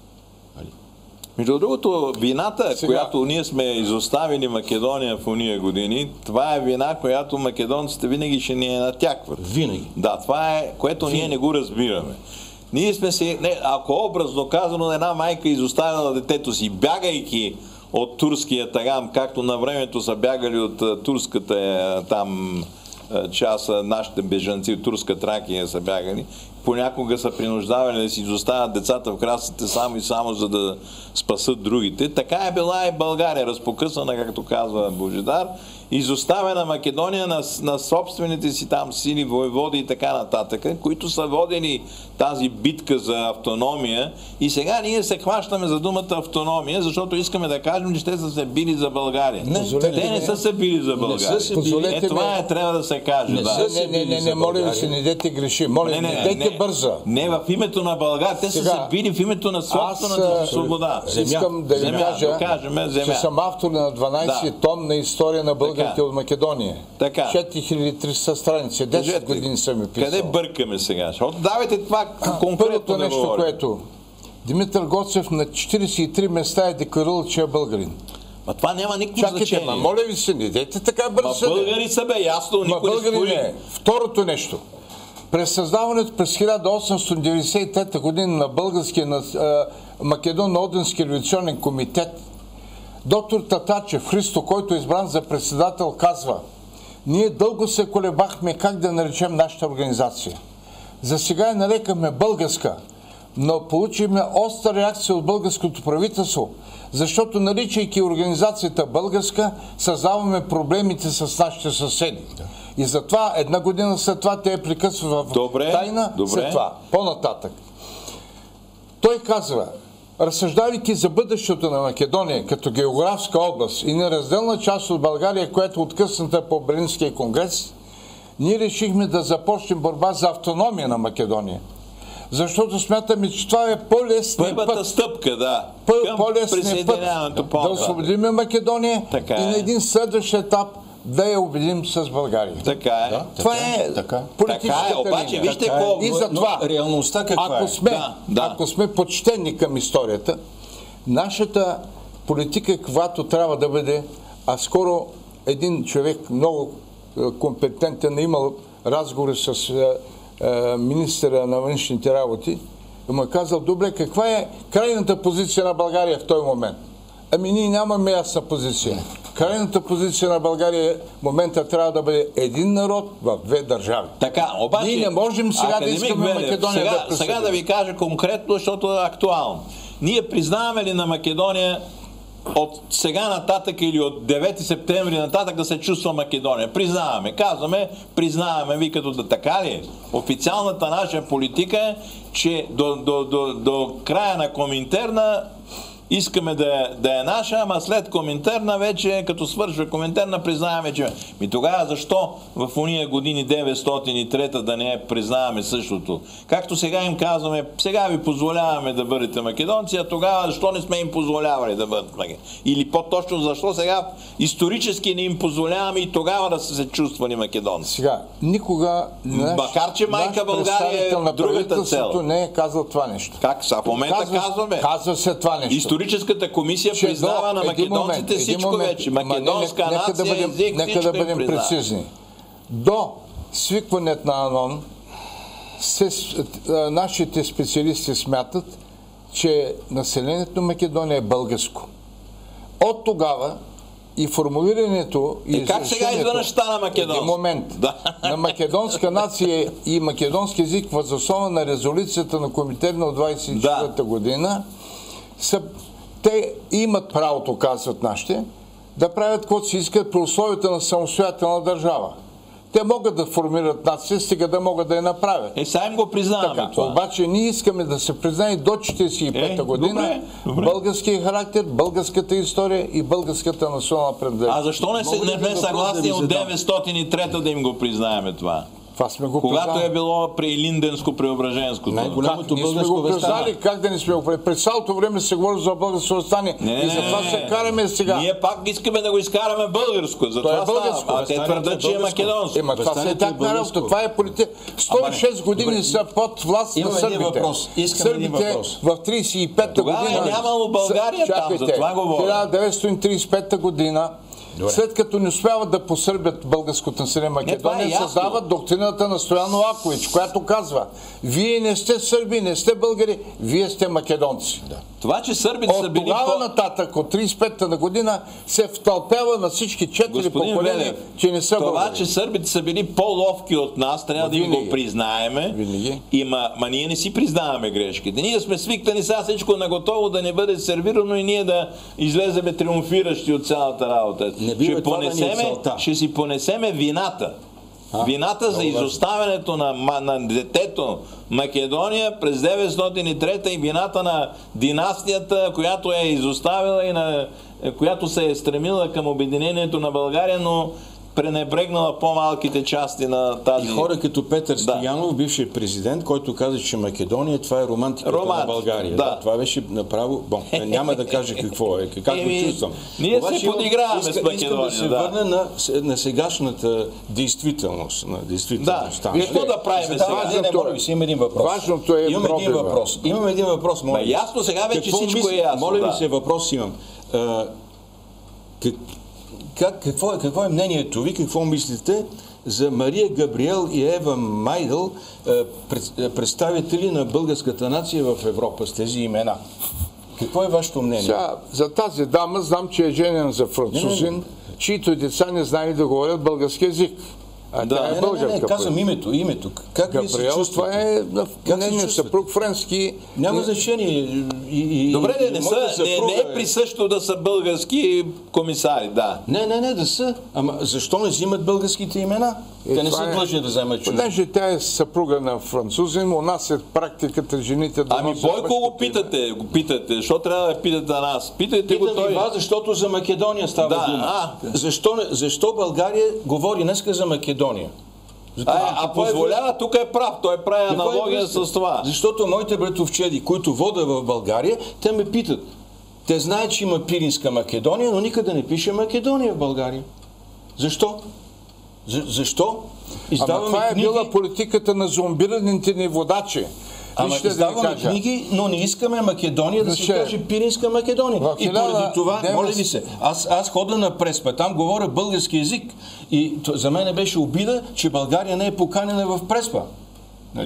Между другото, вината, която ние сме изоставили Македония в уния години, това е вина, която македонците винаги ще ни натякват. Винаги. Да, това е, което ние не го разбираме. Ние сме си, ако образно казано, една майка изоставила детето си, бягайки от турския тагам, както на времето са бягали от турската там част, нашите бежанци от турска Тракия са бягали, понякога са принуждавали да си изоставят децата в красите само и само за да спасат другите. Така е била и България, разпокъсана, както казва Божидар, изоставена Македония на собствените си там сили, воеводи и така нататък, които са водени тази битка за автономия. И сега ние се хващаме за думата автономия, защото искаме да кажем, че те са се били за България. Те не са се били за България. Това трябва да се каже. Не, моля ви се, не дете греши. Моля, не дете бърза. Не, в името на България. Те са се били в името на собствената свобода. Искам да ви кажа, че съм автор на 12 том на история на българите от Македония. 4300 страници. 10 години съм ми писал. Къде бъркаме сега? Давайте това конкретно. Първото нещо, което Димитър Гоцев на 43 места е декларирал, че е българин. Ма това няма никакво значение. Моля ви се, не дайте така бързо. Българи са бе, ясно, никой не спори. Второто нещо. През създаването през 1893 година на българския Македонно-Одрински революционен комитет, доктор Татачев Христо, който е избран за председател, казва: ние дълго се колебахме как да наречем нашата организация. За сега я нарекаме българска, но получихме остра реакция от българското правителство, защото наричайки организацията българска, създаваме проблемите с нашите съседи. И затова една година след това те я прекъсват в тайна, след това. По-нататък. Той казва: разсъждавайки за бъдещето на Македония като географска област и неразделна част от България, която е откъсната по Берлинския конгрес, ние решихме да започнем борба за автономия на Македония. Защото смятаме, че това е по-лесният път. Първата стъпка, да. По-лесният път да освободим Македония и на един следващ етап да я обединим с България. Така е. Това е политическата линия. Обаче, вижте какво... И затова, реалността каква ако сме почтени към историята, нашата политика, която трябва да бъде, а скоро един човек много компетентен, имал разговори с министъра на външните работи, му е казал: добре, каква е крайната позиция на България в този момент? Ами ние нямаме ясна позиция. Крайната позиция на България в момента трябва да бъде един народ в две държави. Така, обаче... Ние не можем сега да искаме Македония да присъедини. Сега да ви кажа конкретно, защото е актуално. Ние признаваме ли на Македония от сега нататък или от 9 септември нататък да се чувства Македония? Признаваме. Казваме, признаваме ви като да така ли? Официалната наша политика е, че до края на Коминтерна искаме да е наша, ама след Коминтерна вече, като свършва Коминтерна, признаваме, че... Тогава защо в уния години 903 да не признаваме същото? Както сега им казваме, сега ви позволяваме да бъдете македонци, а тогава защо не сме им позволявали да бъдат македонци? Или по-точно защо сега исторически не им позволяваме и тогава да са се чувствали македонци? Сега, никога макар че майка България е другата цел. Не е казал това нещо. Как? В момента казваме. Казва се това нещо. Историческата комисия признава на македонците всичко вече. Македонска нация, език, нека да бъдем прецизни. До свикването на АНОН нашите специалисти смятат, че населението на Македония е българско. От тогава и формулирането и как сега изведнъж стана македонско? Един момент. Да. На македонска нация и македонски език въз основа на резолюцията на Коминтерна от 24-та година те имат правото, казват нашите, да правят каквото си искат при условията на самостоятелна държава. Те могат да формират нация, стига да могат да я направят. Сега им го признаваме това. Обаче ние искаме да се признае до 45-та година българския характер, българската история и българската национална принадлежност. А защо не сме съгласни от 903 да им го признаеме това? Това сме го когато е било при Линденско-Преображенското. Най-голямото българско въстание. Как да не сме го през цялото време се говори за българско въстание. И затова се караме сега. Ние пак искаме да го изкараме българско. Това е българско. А те твърдят, че е македонско. Това се е так на работа. Това е политика. 106 години са под власт на сърбите. Сърбите в 35-та година... Тогава е нямало България там, за това говоря. 1935 година след като не успяват да посърбят българското население Македония, създават доктрината на Стоян Лакович, която казва: вие не сте сърби, не сте българи, вие сте македонци. Да. Това, че сърбите са били... От тогава нататък, от 35-та година, се втълпява на всички 4 поколения, че не са българи. Това, че сърбите са били по-ловки от нас, трябва да им го признаеме. Ма ние не си признаваме грешките. Ние сме свикнали сега всичко наготово да не бъде сервирано и ние да излеземе триумфиращи от цялата работа. Ще си понесеме вината. Вината за изоставянето на детето Македония през 903 и вината на династията, която е изоставила и която се е стремила към обединението на България, но пренебрегнала по-малките части на тази... И хора като Петър Стоянов, бившият президент, който каза, че Македония това е романтиката на България. Да. Това беше направо... няма да кажа какво е, как го чувствам. Ние се подиграваме с Македония. Искам да се върна на сегашната действителност. Какво да правим сега? Имам един въпрос. Важното е Имам един въпрос. Ясно, сега вече всичко е ясно. Моля ви се, въпрос имам. Какво е мнението ви, какво мислите за Мария Габриел и Ева Майдъл, представители на българската нация в Европа с тези имена? Какво е вашето мнение? За тази дама знам, че е женена за французин, чието деца не знали да говорят български език. Тя е българка. Казвам името. Как Габриел, това е нейният съпруг френски. Няма значение. Добре, не е присъщо да са български комисари, да. Не, да са. Ама защо не взимат българските имена? Те не са длъжни да вземат чужди. Понеже тя е съпруга на французин, у нас е практиката жените да носят... Бойко го питате. Защо трябва да питате нас? Питайте го той. Вас, защото за Македония става дума. Защо България говори днеска за Македония? Позволява, тук е прав. Той прави аналогия с това. Защото моите братовчеди, които вода в България, те ме питат. Те знаят, че има Пиринска Македония, но никъде не пише Македония в България. Защо? Защо? Това е била политиката на зомбираните ни водачи. Издаваме книги, но не искаме Македония да се каже Пиринска Македония. И поради това, моля ви се, аз хода на Преспа, там говоря български език. И за мен беше обида, че България не е поканена в Преспа. Нали?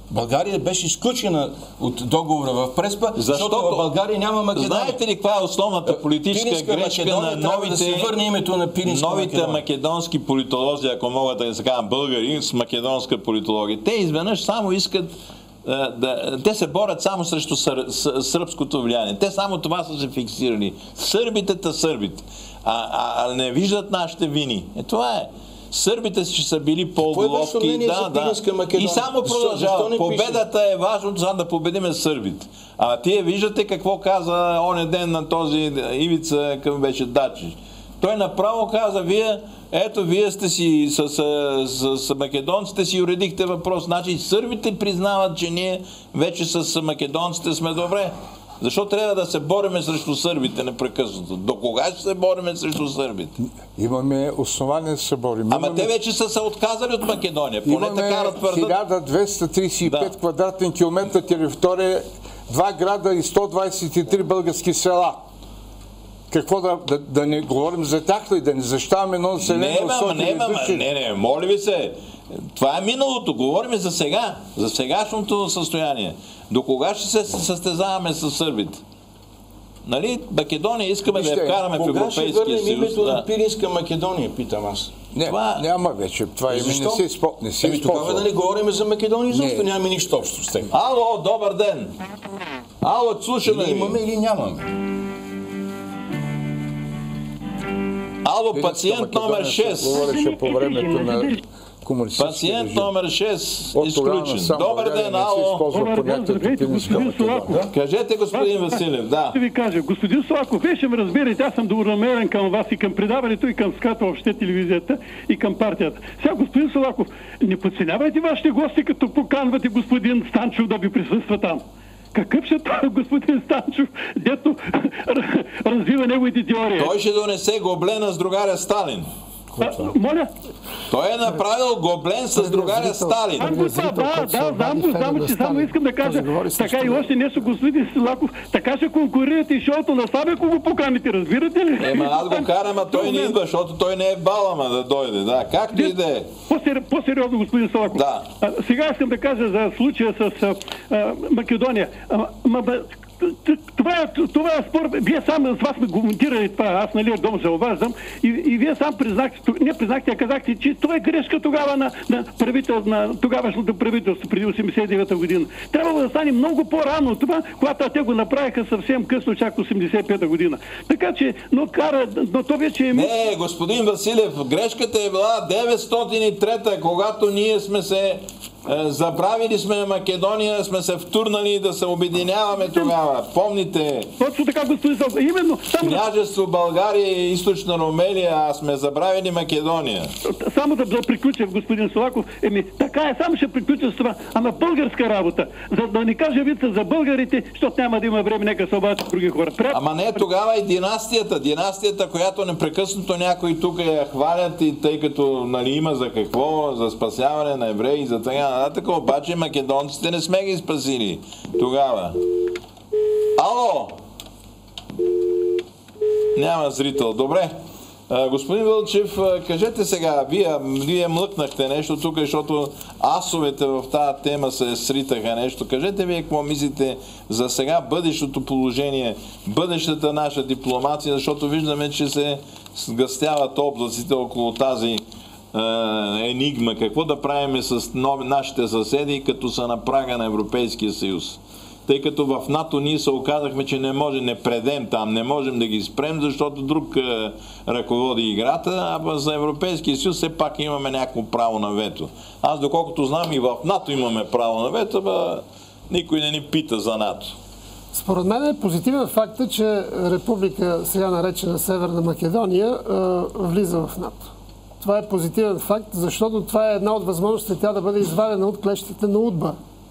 България беше изключена от договора в Преспа, защото в България няма Македония. Знаете ли каква е основната политическа грешка на новите македонски политолози, ако могат да се кажат българи с македонска политология? Те изведнъж само искат те се борят само срещу сръбското влияние. Те само това са се фиксирали. Сърбите сърбите. А не виждат нашите вини. Това е. Сърбите са били по-глобки. И само продължава. Победата е важно, за да победиме сърбите. А тие виждате какво каза оня ден на този Ивица, към беше Дачич. Той направо каза, вие сте си с македонците си уредихте въпрос. Значи сърбите признават, че ние вече с македонците сме добре. Защо трябва да се бориме срещу сърбите непрекъснато? До кога ще се бориме срещу сърбите? Имаме основание да се борим. Ама те вече са се отказали от Македония. Поне така да твърдат. 1235 квадратни километра територия, 2 града и 123 български села. Какво да не говорим за тях ли? Да не защитаваме едно население от 100 души? Не, моля ви се. Това е миналото. Говорим за сега. За сегашното състояние. До кога ще се състезаваме с сърбите? Нали? Македония искаме да я вкараме в Европейския съюз. Кога ще върнем името на Пиринска Македония, питам аз. Няма вече. Това име не се използва. Тогава да не говорим за Македония, защото нямаме нищо общо с тях. Ало, добър ден! Ало, слушаме ви. Имаме или нямаме? Ало, пациент номер 6. Говореше по времето на пациент номер 6 изключен. Добър ден, ало. Кажете, господин Василев, да. Ще ви кажа, господин Слаков, вие ще ме разберете, аз съм добронамерен към вас и към предаването, и към СКАТ, въобще телевизията, и към партията. Сега, господин Слаков, не подценявайте вашите гости, като поканвате господин Станчев да ви присъства там. Какъв ще това господин Станчев, дето развива неговите теории? Той ще донесе гоблена с другаря Сталин. Моля? Той е направил гоблен с другаря Сталин. Знам, че само искам да кажа, така и още нещо, господин Слаков, така ще конкурирате и шоуто на Саби, ако го поканите, разбирате ли? Аз го карам, а той не идва, защото той не е балама да дойде. Да, както и да е. По-сериозно, господин Слаков. Да. Сега искам да кажа за случая с Македония. Това е спор. Вие сам с вас ме коментирали това. Аз дом се обаждам и вие сам признахте, казахте, че това е грешка тогава на тогавашното правителство преди 89-та година. Трябва да стане много по-рано това, когато те го направиха съвсем късно, чак 85-та година. Така че, но то вече е... Не, господин Василев, грешката е била 903-та, когато ние сме се забравили сме Македония, сме се втурнали да се обединяваме тогава. Помните? Точно така, господин Слаков. Именно. Княжество България и Източна Румелия, а сме забравили Македония. Само да приключа, господин Слаков. Така е, само ще приключа с това. Ама българска работа. За да не кажа вица за българите, защото няма да има време, нека се обаче други хора. Ама не, тогава и династията, която непрекъснато някои тук я хвалят и тъй като има за какво, за спасяване на евреи, за така. Обаче македонците не сме ги спасили тогава. Ало! Няма зрител. Добре. Господин Вълчев, кажете сега, вие млъкнахте нещо тук, защото асовете в тази тема се сритаха нещо. Кажете вие какво мислите за сега бъдещото положение, бъдещата наша дипломация, защото виждаме, че се сгъстяват облаците около тази енигма. Какво да правим с нашите съседи, като са на прага на Европейския съюз? Тъй като в НАТО ние се оказахме, че не предем там, не можем да ги спрем, защото друг ръководи играта, а за Европейския съюз все пак имаме някакво право на вето. Аз доколкото знам и в НАТО имаме право на вето, никой не ни пита за НАТО. Според мен е позитивен факт, че република, сега наречена Северна Македония, влиза в НАТО. Това е позитивен факт, защото това е една от възможностите тя да бъде извадена от клещите на УДБА.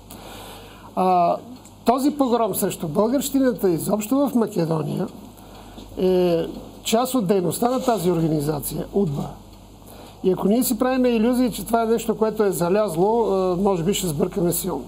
Този погром срещу българщината изобщо в Македония е част от дейността на тази организация, УДБА. И ако ние си правим илюзии, че това е нещо, което е залязло, може би ще сбъркаме силно.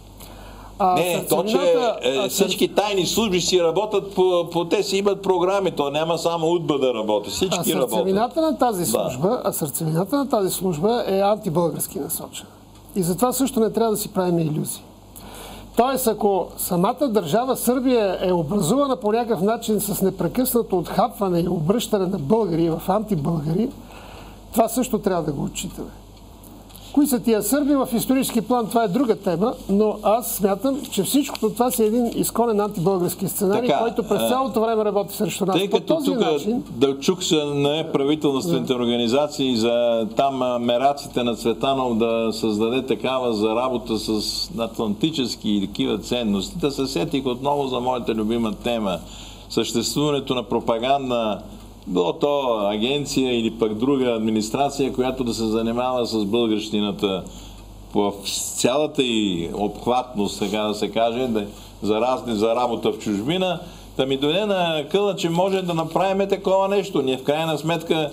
Всички тайни служби си работят те си имат програми, то няма само УДБА да работи, всички работят. Сърцевината на тази служба е антибългарски насочена. И затова също не трябва да си правим илюзии. Тоест, ако самата държава Сърбия е образувана по някакъв начин с непрекъснато отхапване и обръщане на българи в антибългари, това също трябва да го отчитаме. Кои са тия сърби в исторически план, това е друга тема, но аз смятам, че всичкото това си един изконен антибългарски сценарий, който през цялото време работи срещу нас. Тъй като тук Дълчук са неправителствените организации за там мераците на Цветанов да създаде такава за работа с атлантически и такива ценности, да се сетих отново за моята любима тема. Съществуването на пропагандна, било то агенция или пък друга администрация, която да се занимава с българщината в цялата и обхватност, така да се каже, за работа в чужбина, да ми дойде на къла, че може да направим такова нещо. Ние в крайна сметка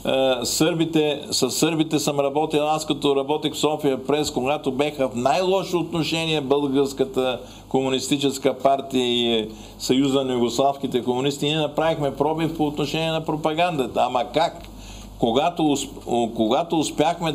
сърбите съм работил, аз като работех в София прес, когато беха в най-лошо отношение българската комунистическа партия и Съюза на югославските комунисти, ние направихме пробив по отношение на пропагандата. Ама как? Когато успяхме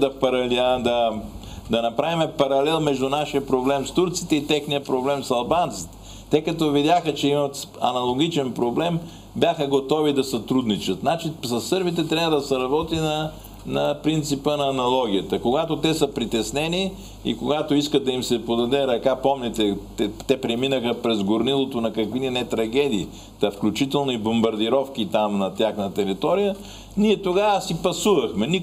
да направим паралел между нашия проблем с турците и техния проблем с албанците, те като видяха, че имат аналогичен проблем, бяха готови да сътрудничат. Значи с сърбите трябва да се работи на принципа на аналогията. Когато те са притеснени и когато искат да им се подаде ръка, помните, те преминаха през горнилото на какви не трагедии, включително и бомбардировки там на тяхна територия, ние тогава си пасувахме.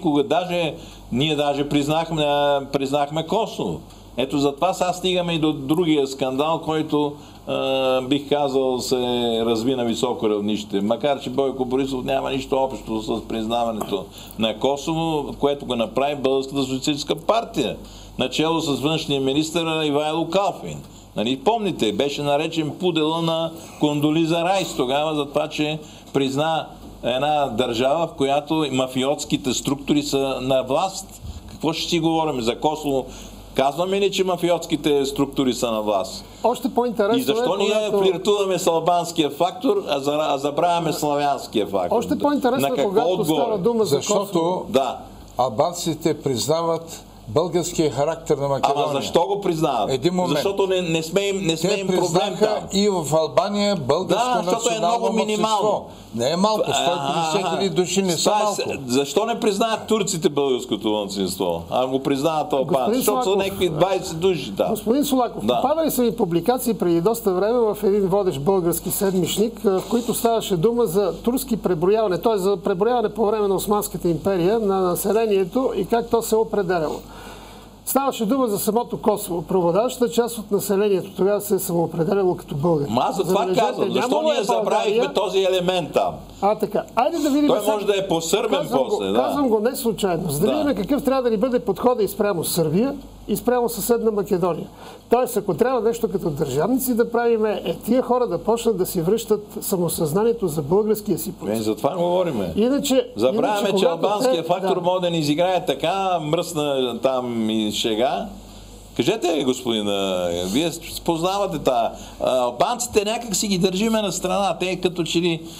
Ние даже признахме Косово. Ето затова сега стигаме и до другия скандал, който бих казал се разви на високо равнище. Макар че Бойко Борисов няма нищо общо с признаването на Косово, което го направи Българската социалистическа партия, начело с външния министър Ивайло Калфин. Нали, помните, беше наречен пудела на Кондолиза Райс тогава за това, че призна една държава, в която мафиотските структури са на власт. Какво ще си говорим за Косово? Казваме ли, че мафиотските структури са на власт? Още по-интересно и защо ние флиртуваме с албанския фактор, а забравяме славянския фактор? Още по-интересно е, когато става дума за Косово. Защото албанците признават българския характер на Македония. Ама защо го признават? Един момент. Защото не сме им проблем там. И в Албания българско национално малцинство. Не е малко, 150 000 души не са малко. Защо не признаят турците българското малцинство? А го признават албанци? Защото са някакви 20 души там. Господин Солаков, попадали са ми публикации преди доста време в един водещ български седмичник, в които ставаше дума за турски преброяване, т.е. за преброяване по време на Османската империя на населението и как то се е определяло. Ставаше дума за самото Косово. Преобладаващата част от населението тогава се е самоопределяло като българи. Аз за това казвам. Защо ние забравихме този елемент там? Така. Айде да видим. Той може да е по-сърбен после. Казвам го не случайно. За да видим какъв трябва да ни бъде подхода и спрямо Сърбия, и спрямо съседна Македония. Тоест, ако трябва нещо като държавници да правим, тия хора да почнат да си връщат самосъзнанието за българския си произход. За това говориме. Забравяме, че албанския фактор може да ни изиграе така мръсна там и шега. Кажете, господин, вие познавате това. Албанците някак си ги държиме на страна. Те като че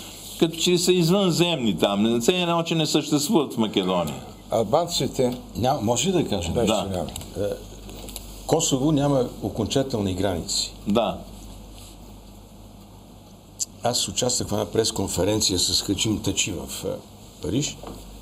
ли са извънземни там. Че не съществуват в Македония. Албанците... Може ли да кажем? Косово няма окончателни граници. Да. Аз участвах в една пресконференция с Хачим Тачи в Париж.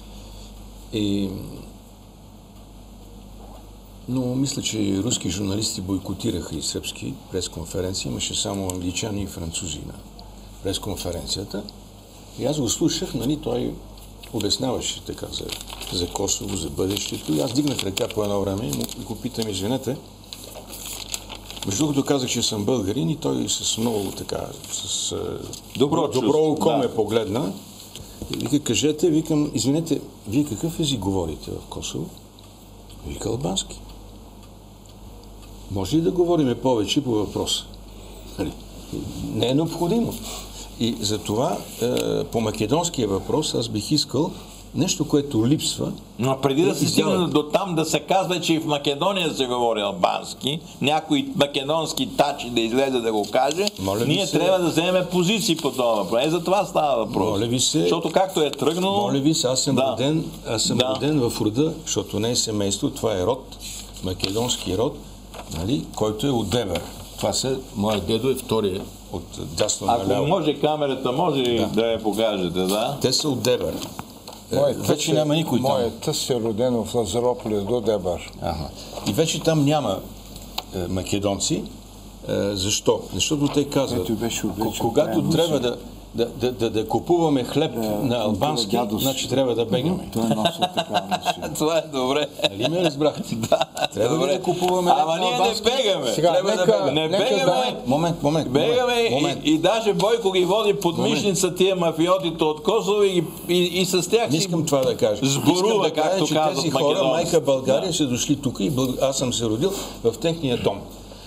Но мисля, че руски журналисти бойкотираха и сръбски пресконференции. Имаше само англичани и французи на пресконференцията. И аз го слушах, той обясняваше така за Косово, за бъдещето. И аз дигнах ръка по едно време и го питам, извинете. Между другото казах, че съм българин и той с много така, с добро око ме погледна. И вика, кажете, викам, извинете, вие какъв език говорите в Косово? Вика, албански. Може ли да говорим повече по въпроса? Не е необходимо. И затова по македонския въпрос аз бих искал нещо, което липсва. Но преди да се стигне до там да се казва, че и в Македония се говори албански, някой македонски тачи да излезе да го каже, ние трябва да вземем позиции по това въпрос. За това става въпрос. Моля ви се, защото както е тръгнало... Моля ви се, аз съм роден в рода, защото не е семейство, това е род македонски род, нали, който е от Девер. Това са, моят дедо е втория от дясно наляво. Ако може камерата, може ли да я покажете, да? Те са от Девер. Вече няма никой там. Моят тъст е роден в Лазарополе до Дебър. И вече там няма македонци. Защо? Защото те казват, когато трябва да купуваме хлеб на албански, значи трябва да бегаме. Това е добре. Нали ме разбрахте? Трябва да купуваме хлеб на албански. Ама ние не бегаме. Не бегаме. Момент. Бегаме и даже Бойко ги води под мишница тия мафиотите от Косово и с тях не искам това да кажа. Сборува, както че казват тези хора, майка България, са дошли тук и аз съм се родил в техния дом.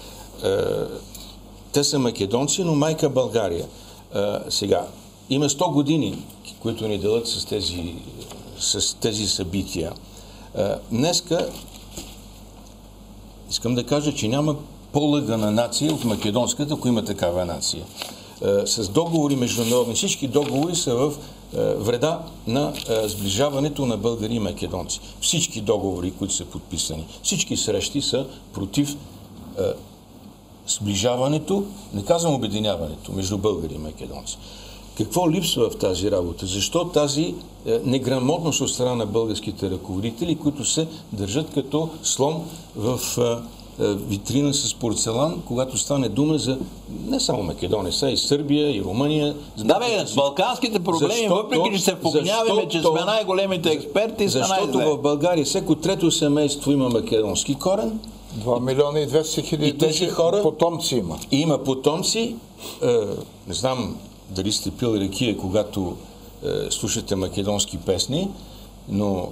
Те са македонци, но майка България. Сега, има 100 години, които ни делят с тези събития. Днеска искам да кажа, че няма по-лъгана нация от македонската, ако има такава нация. С договори международни, всички договори са в вреда на сближаването на българи и македонци. Всички договори, които са подписани, всички срещи са против сближаването, не казвам обединяването, между българи и македонци. Какво липсва в тази работа? Защо тази неграмотност от страна на българските ръководители, които се държат като слон в витрина с порцелан, когато стане дума за не само Македония, са и Сърбия, и Румъния. Да, бе, балканските проблеми, въпреки че се впогняваме, че сме най-големите експерти, сме най-зле. Защото в България всеко трето семейство има македонски корен. 2 милиона и 200 хиляди тези хора потомци има. Има потомци. Не знам дали сте пили ракия, когато слушате македонски песни, но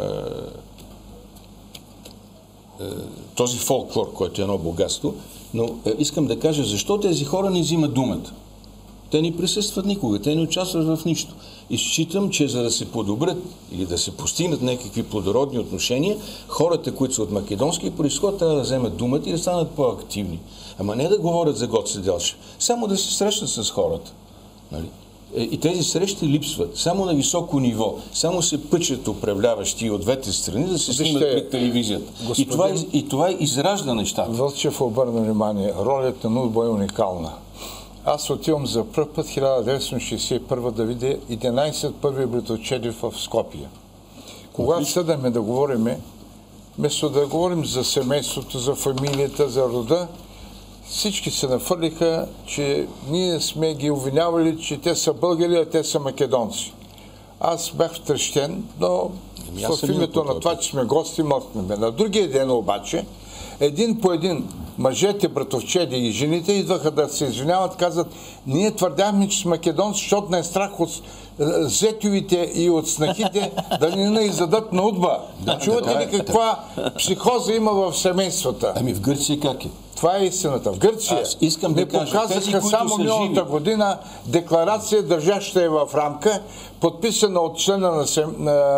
този фолклор, който е едно богатство, но искам да кажа, защо тези хора не взимат думата. Те не присъстват никога, те не участват в нищо. И считам, че за да се подобрят или да се постигнат някакви плодородни отношения, хората, които са от македонски произход, трябва да вземат думата и да станат по-активни. Ама не да говорят за Гоце Делчев, само да се срещат с хората. Нали? И тези срещи липсват. Само на високо ниво. Само се пъчат управляващи от двете страни да се снимат пред телевизията. И това изражда нещата. Вълчев обърна внимание. Ролята на УДБА е уникална. Аз отивам за пръв път 1961 да видя 11 първи братовчеди в Скопие. Когато съдаме да говорим, вместо да говорим за семейството, за фамилията, за рода, всички се нафърлиха, че ние сме ги обвинявали, че те са българи, а те са македонци. Аз бях втрещен, но в името на това, че сме гости, мълкнем. На другия ден обаче, един по един мъжете, братовчеди и жените идваха да се извиняват, казват, ние твърдяхме, че с македонци, защото не е страх от зетовите и от снахите да ни издадат на УДБА. Чувате ли каква психоза има в семействата? Ами в Гърция как е? Това е истината. В Гърция не показаха само миналата година декларация, държаща е в рамка, подписана от члена на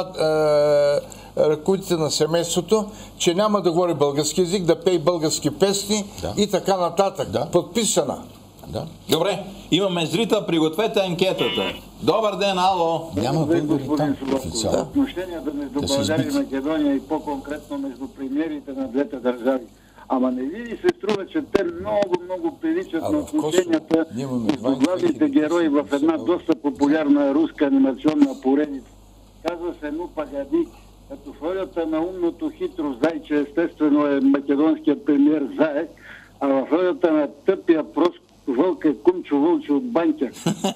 ръководите на семейството, че няма да говори български език, да пее български песни и така нататък. Подписана. Да. Добре, имаме зрител, пригответе анкетата. Добър ден, ало! Няма българи там. Отношенията между България и Македония и по-конкретно между премиерите на двете държави. Ама не ви ли се струва, че те много приличат на отношенията между главните герои в една доста популярна руска анимационна поредица? Казва се "Ну пагади", като в ролята на умното хитро зайче естествено е македонският премиер Заев, а в ролята на тъпия прост вълк е Кумчо Вълче от Банкя.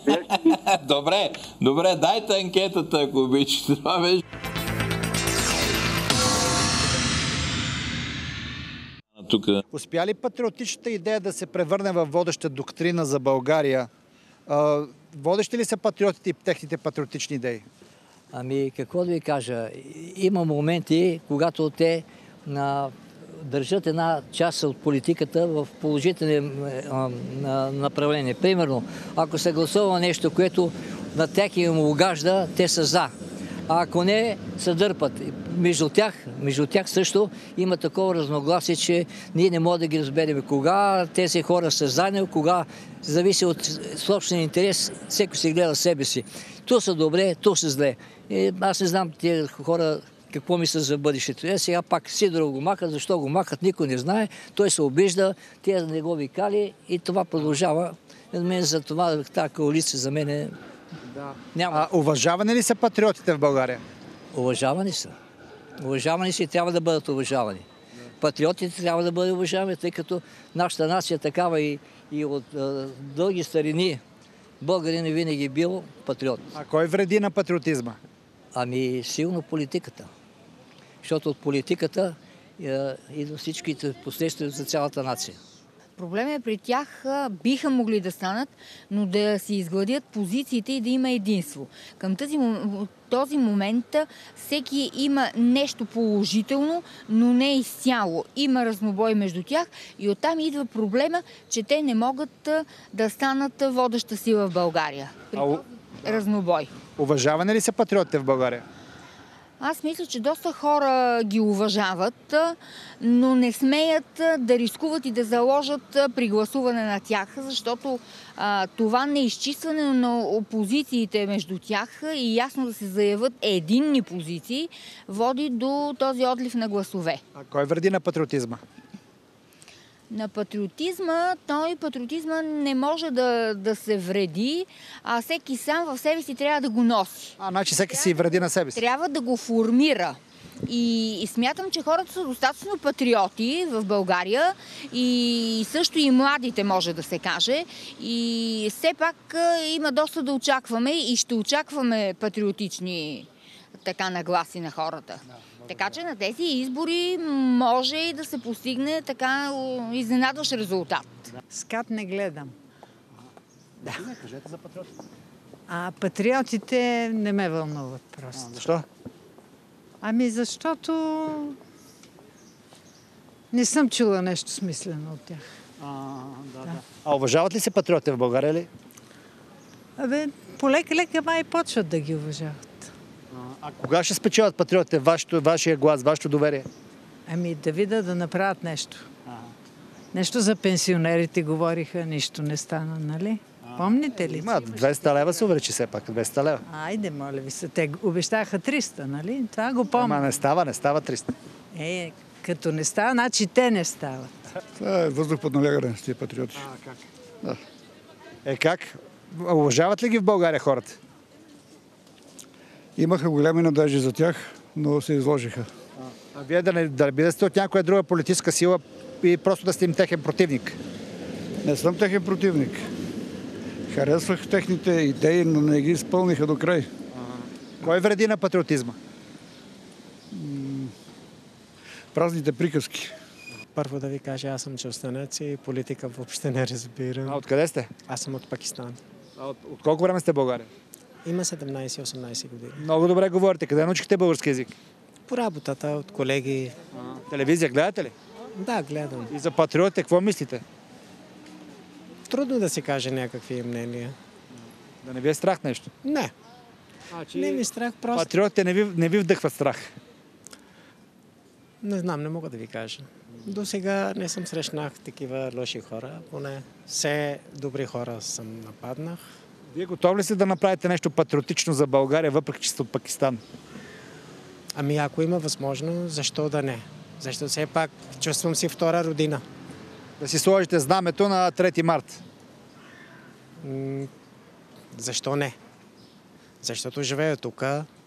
Добре, дайте анкетата, ако обичате. Това беше... Успя ли патриотичната идея да се превърне в водеща доктрина за България? Водещи ли са патриотите и техните патриотични идеи? Ами, какво да ви кажа? Има моменти, когато те държат една част от политиката в положителни направления. Примерно, ако се гласува нещо, което на тях им угажда, те са за. А ако не, се дърпат. Между тях също има такова разногласие, че ние не можем да ги разберем кога тези хора са за, кога зависи от собствен интерес, всеки се гледа себе си. То са добре, то са зле. Аз не знам тези хора какво мисля за бъдещето. Сега пак Сидоров го махат, защо го махат, никой не знае. Той се обижда, тя не го викали и това продължава. За това тази коалиция за мен е... Няма. Уважавани ли са патриотите в България? Уважавани са. Уважавани са и трябва да бъдат уважавани. Патриотите трябва да бъдат уважавани, тъй като нашата нация е такава и от дълги старини българин е винаги бил патриот. А кой вреди на патриотизма? Ами силно политиката. Защото от политиката идва всичките последствия за цялата нация. Проблемът при тях биха могли да станат, но да си изгладят позициите и да има единство. Към този момент всеки има нещо положително, но не изцяло. Има разнобой между тях и оттам идва проблема, че те не могат да станат водеща сила в България. Разнобой. Уважавани ли са патриотите в България? Аз мисля, че доста хора ги уважават, но не смеят да рискуват и да заложат при гласуване на тях, защото това неизчистване на опозициите между тях и ясно да се заявят единни позиции води до този отлив на гласове. А кой вреди на патриотизма? На патриотизма, патриотизма не може да се вреди, а всеки сам в себе си трябва да го носи. Значи всеки си вреди на себе си. Трябва да го формира. И смятам, че хората са достатъчно патриоти в България и също и младите, може да се каже. И все пак има доста да очакваме и ще очакваме патриотични нагласи на хората. Така че на тези избори може и да се постигне така изненадващ резултат. СКАТ не гледам. Да. Кажете за патриотите. Патриотите не ме вълнуват просто. Защо? Защото не съм чула нещо смислено от тях. А уважават ли се патриотите в България ли? Полека-лека май почват да ги уважават. А кога ще спечелят патриотите вашия глас, вашето доверие? Да видят да направят нещо. Нещо за пенсионерите говориха, нищо не стана, нали? Помните ли? 200 лева се увеличи все пак, 200 лева. Айде, моля ви се, те обещаха 300, нали? Това го помня. Не става 300. Като не става, значи те не стават. Това е въздух под налягане с тия патриоти. Как? Да. Как? Уважават ли ги в България хората? Имаха голями надежди за тях, но се изложиха. А вие да не сте от някоя друга политическа сила и просто да сте им техен противник? Не съм техен противник. Харесвах техните идеи, но не ги изпълниха до край. Кой вреди на патриотизма? Празните приказки. Първо да ви кажа, аз съм чужденец и политика въобще не разбирам. А откъде сте? Аз съм от Пакистан. От колко време сте в България? Има 17-18 години. Много добре говорите. Къде научихте български език? По работата, от колеги. Телевизия гледате ли? Да, гледам. И за патриотите какво мислите? Трудно да се каже някакви мнения. Да не ви е страх нещо? Не. Не ми страх, просто... Патриотите не ви вдъхват страх? Не знам, не мога да ви кажа. До сега не съм срещнах такива лоши хора. Поне все добри хора съм нападнах. Вие готови ли сте да направите нещо патриотично за България, въпреки че сте от Пакистан? Ако има възможност, защо да не? Защото все пак чувствам си втора родина. Да си сложите знамето на 3 март? Защо не? Защото живея тук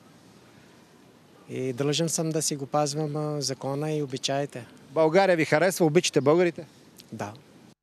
и длъжен съм да си го пазвам закона и обичаите. България ви харесва, обичате българите? Да.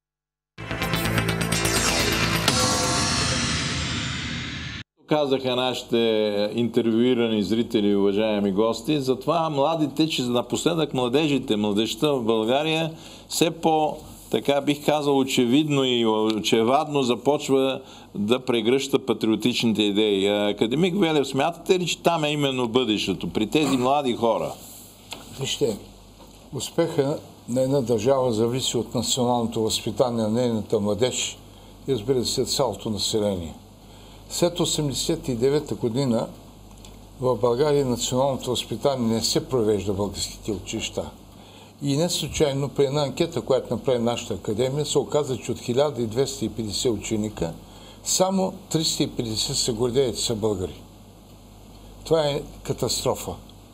Казаха нашите интервюирани зрители, уважаеми гости, затова младите, че напоследък младежта в България все така бих казал, очевидно и очевадно започва да прегръща патриотичните идеи. Академик Велев, смятате ли, че там е именно бъдещето, при тези млади хора? Вижте, успеха на една държава зависи от националното възпитание на нейната младеж и, разбира се, цялото население. След 1989 година в България националното възпитание не се провежда в българските училища. И не случайно при една анкета, която направи нашата академия, се оказа, че от 1250 ученика само 350 се гордеят, че са българи. Това е катастрофа.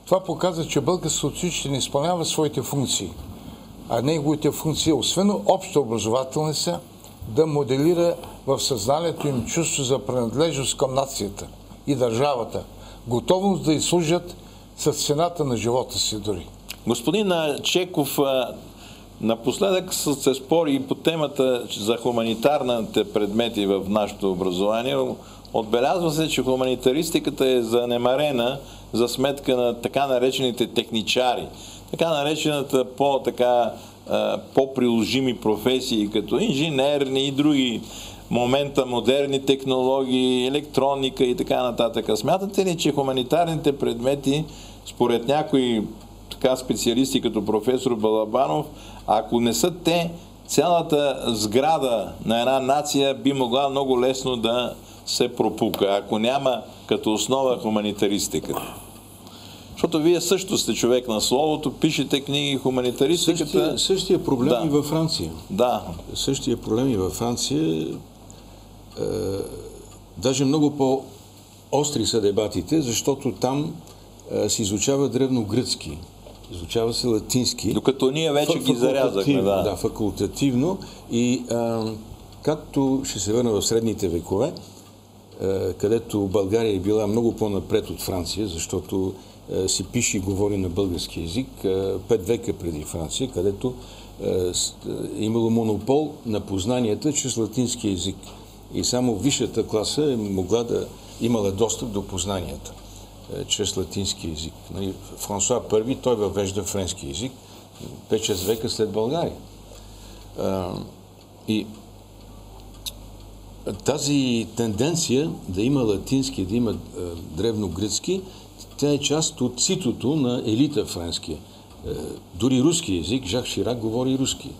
Това показва, че българското училище не изпълнява своите функции. А неговите функции, освен общо образователни са, да моделира в съзнанието им чувство за принадлежност към нацията и държавата. Готовност да изслужат с цената на живота си дори. Господин Чеков, напоследък се спори и по темата за хуманитарните предмети в нашето образование. Отбелязва се, че хуманитаристиката е занемарена за сметка на така наречените техничари. Така наречената по-приложими професии, като инженерни и други момента, модерни технологии, електроника и така нататък. Смятате ли, че хуманитарните предмети, според някои специалисти като професор Балабанов, ако не са те, цялата сграда на една нация би могла много лесно да се пропука, ако няма като основа хуманитаристиката? Защото вие също сте човек на словото, пишете книги, хуманитаристиката... Същия проблем и във Франция. Да. Същия проблем и във Франция. Даже много по-остри са дебатите, защото там се изучава древногръцки, изучава се латински. Докато ние вече ги зарязахме. Да, факултативно. И както ще се върна в средните векове, където България е била много по-напред от Франция, защото се пише и говори на български език, 5 века преди Франция, където е имало монопол на познанията чрез латински език. И само висшата класа имала достъп до познанията чрез латински език. Франсуа I, той въвежда френски език 5-6 века след България. И тази тенденция да има латински, да има древногръцки, тя е част от ситото на елита френския. Дори руски език, Жак Ширак говори руски.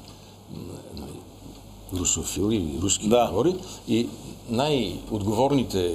Русофил или руски говори. И най-отговорните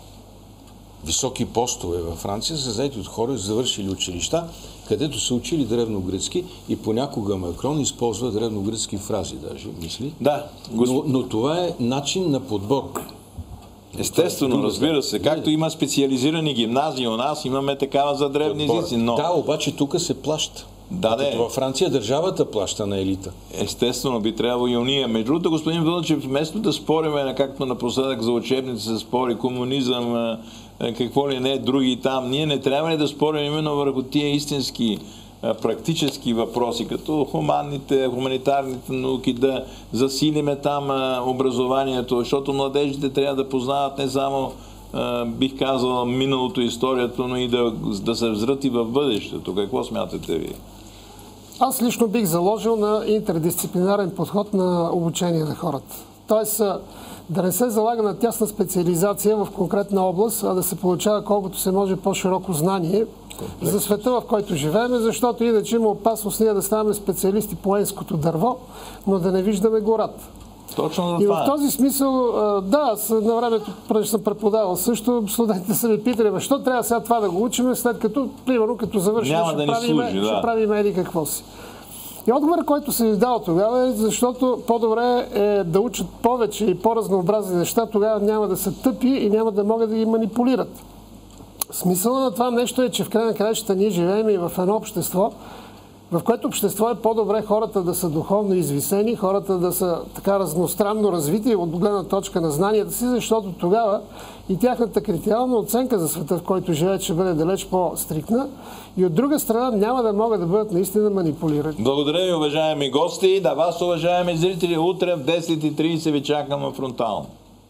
високи постове във Франция са заети от хора, завършили училища, където са учили древногръцки и понякога Макрон използва древногръцки фрази даже, мисли. Да. Но това е начин на подбор. Естествено, разбира се. Както има специализирани гимназии у нас, имаме такава за древни езици. Но... Да, обаче тук се плаща. Във Франция държавата плаща на елита. Естествено, би трябвало и уния. Между другото, господин Вълчев, вместо да спориме, както напоследък за учебници се спори, комунизъм, какво ли не, други там, ние не трябва ли да спорим именно върху тия истински практически въпроси, като хуманитарните науки, да засилиме там образованието, защото младежите трябва да познават не само, бих казал, миналото, историята, но и да се взрат и в бъдещето. Какво смятате ви? Аз лично бих заложил на интердисциплинарен подход на обучение на хората. Тоест, да не се залага на тясна специализация в конкретна област, а да се получава колкото се може по-широко знание за света, в който живеем, защото иначе има опасност ние да ставаме специалисти по енското дърво, но да не виждаме гората. Точно и в този смисъл, аз на времето, преди съм преподавал също, студентите са ми питали, защо трябва сега това да го учим, след като, примерно, като завършим, ще правим еди какво си. И отговорът, който се ви дал тогава е, защото по-добре е да учат повече и по-разнообразни неща, тогава няма да са тъпи и няма да могат да ги манипулират. Смисълът на това нещо е, че в край на краищата ние живеем и в едно общество, в което общество е по-добре хората да са духовно извисени, хората да са така разностранно развити от гледна точка на знанията си, защото тогава и тяхната критериална оценка за света, в който живеят, ще бъде далеч по-стриктна и от друга страна няма да могат да бъдат наистина манипулирани. Благодаря ви, уважаеми гости. Да, вас, уважаеми зрители, утре в 10:30 ви чакаме фронтално.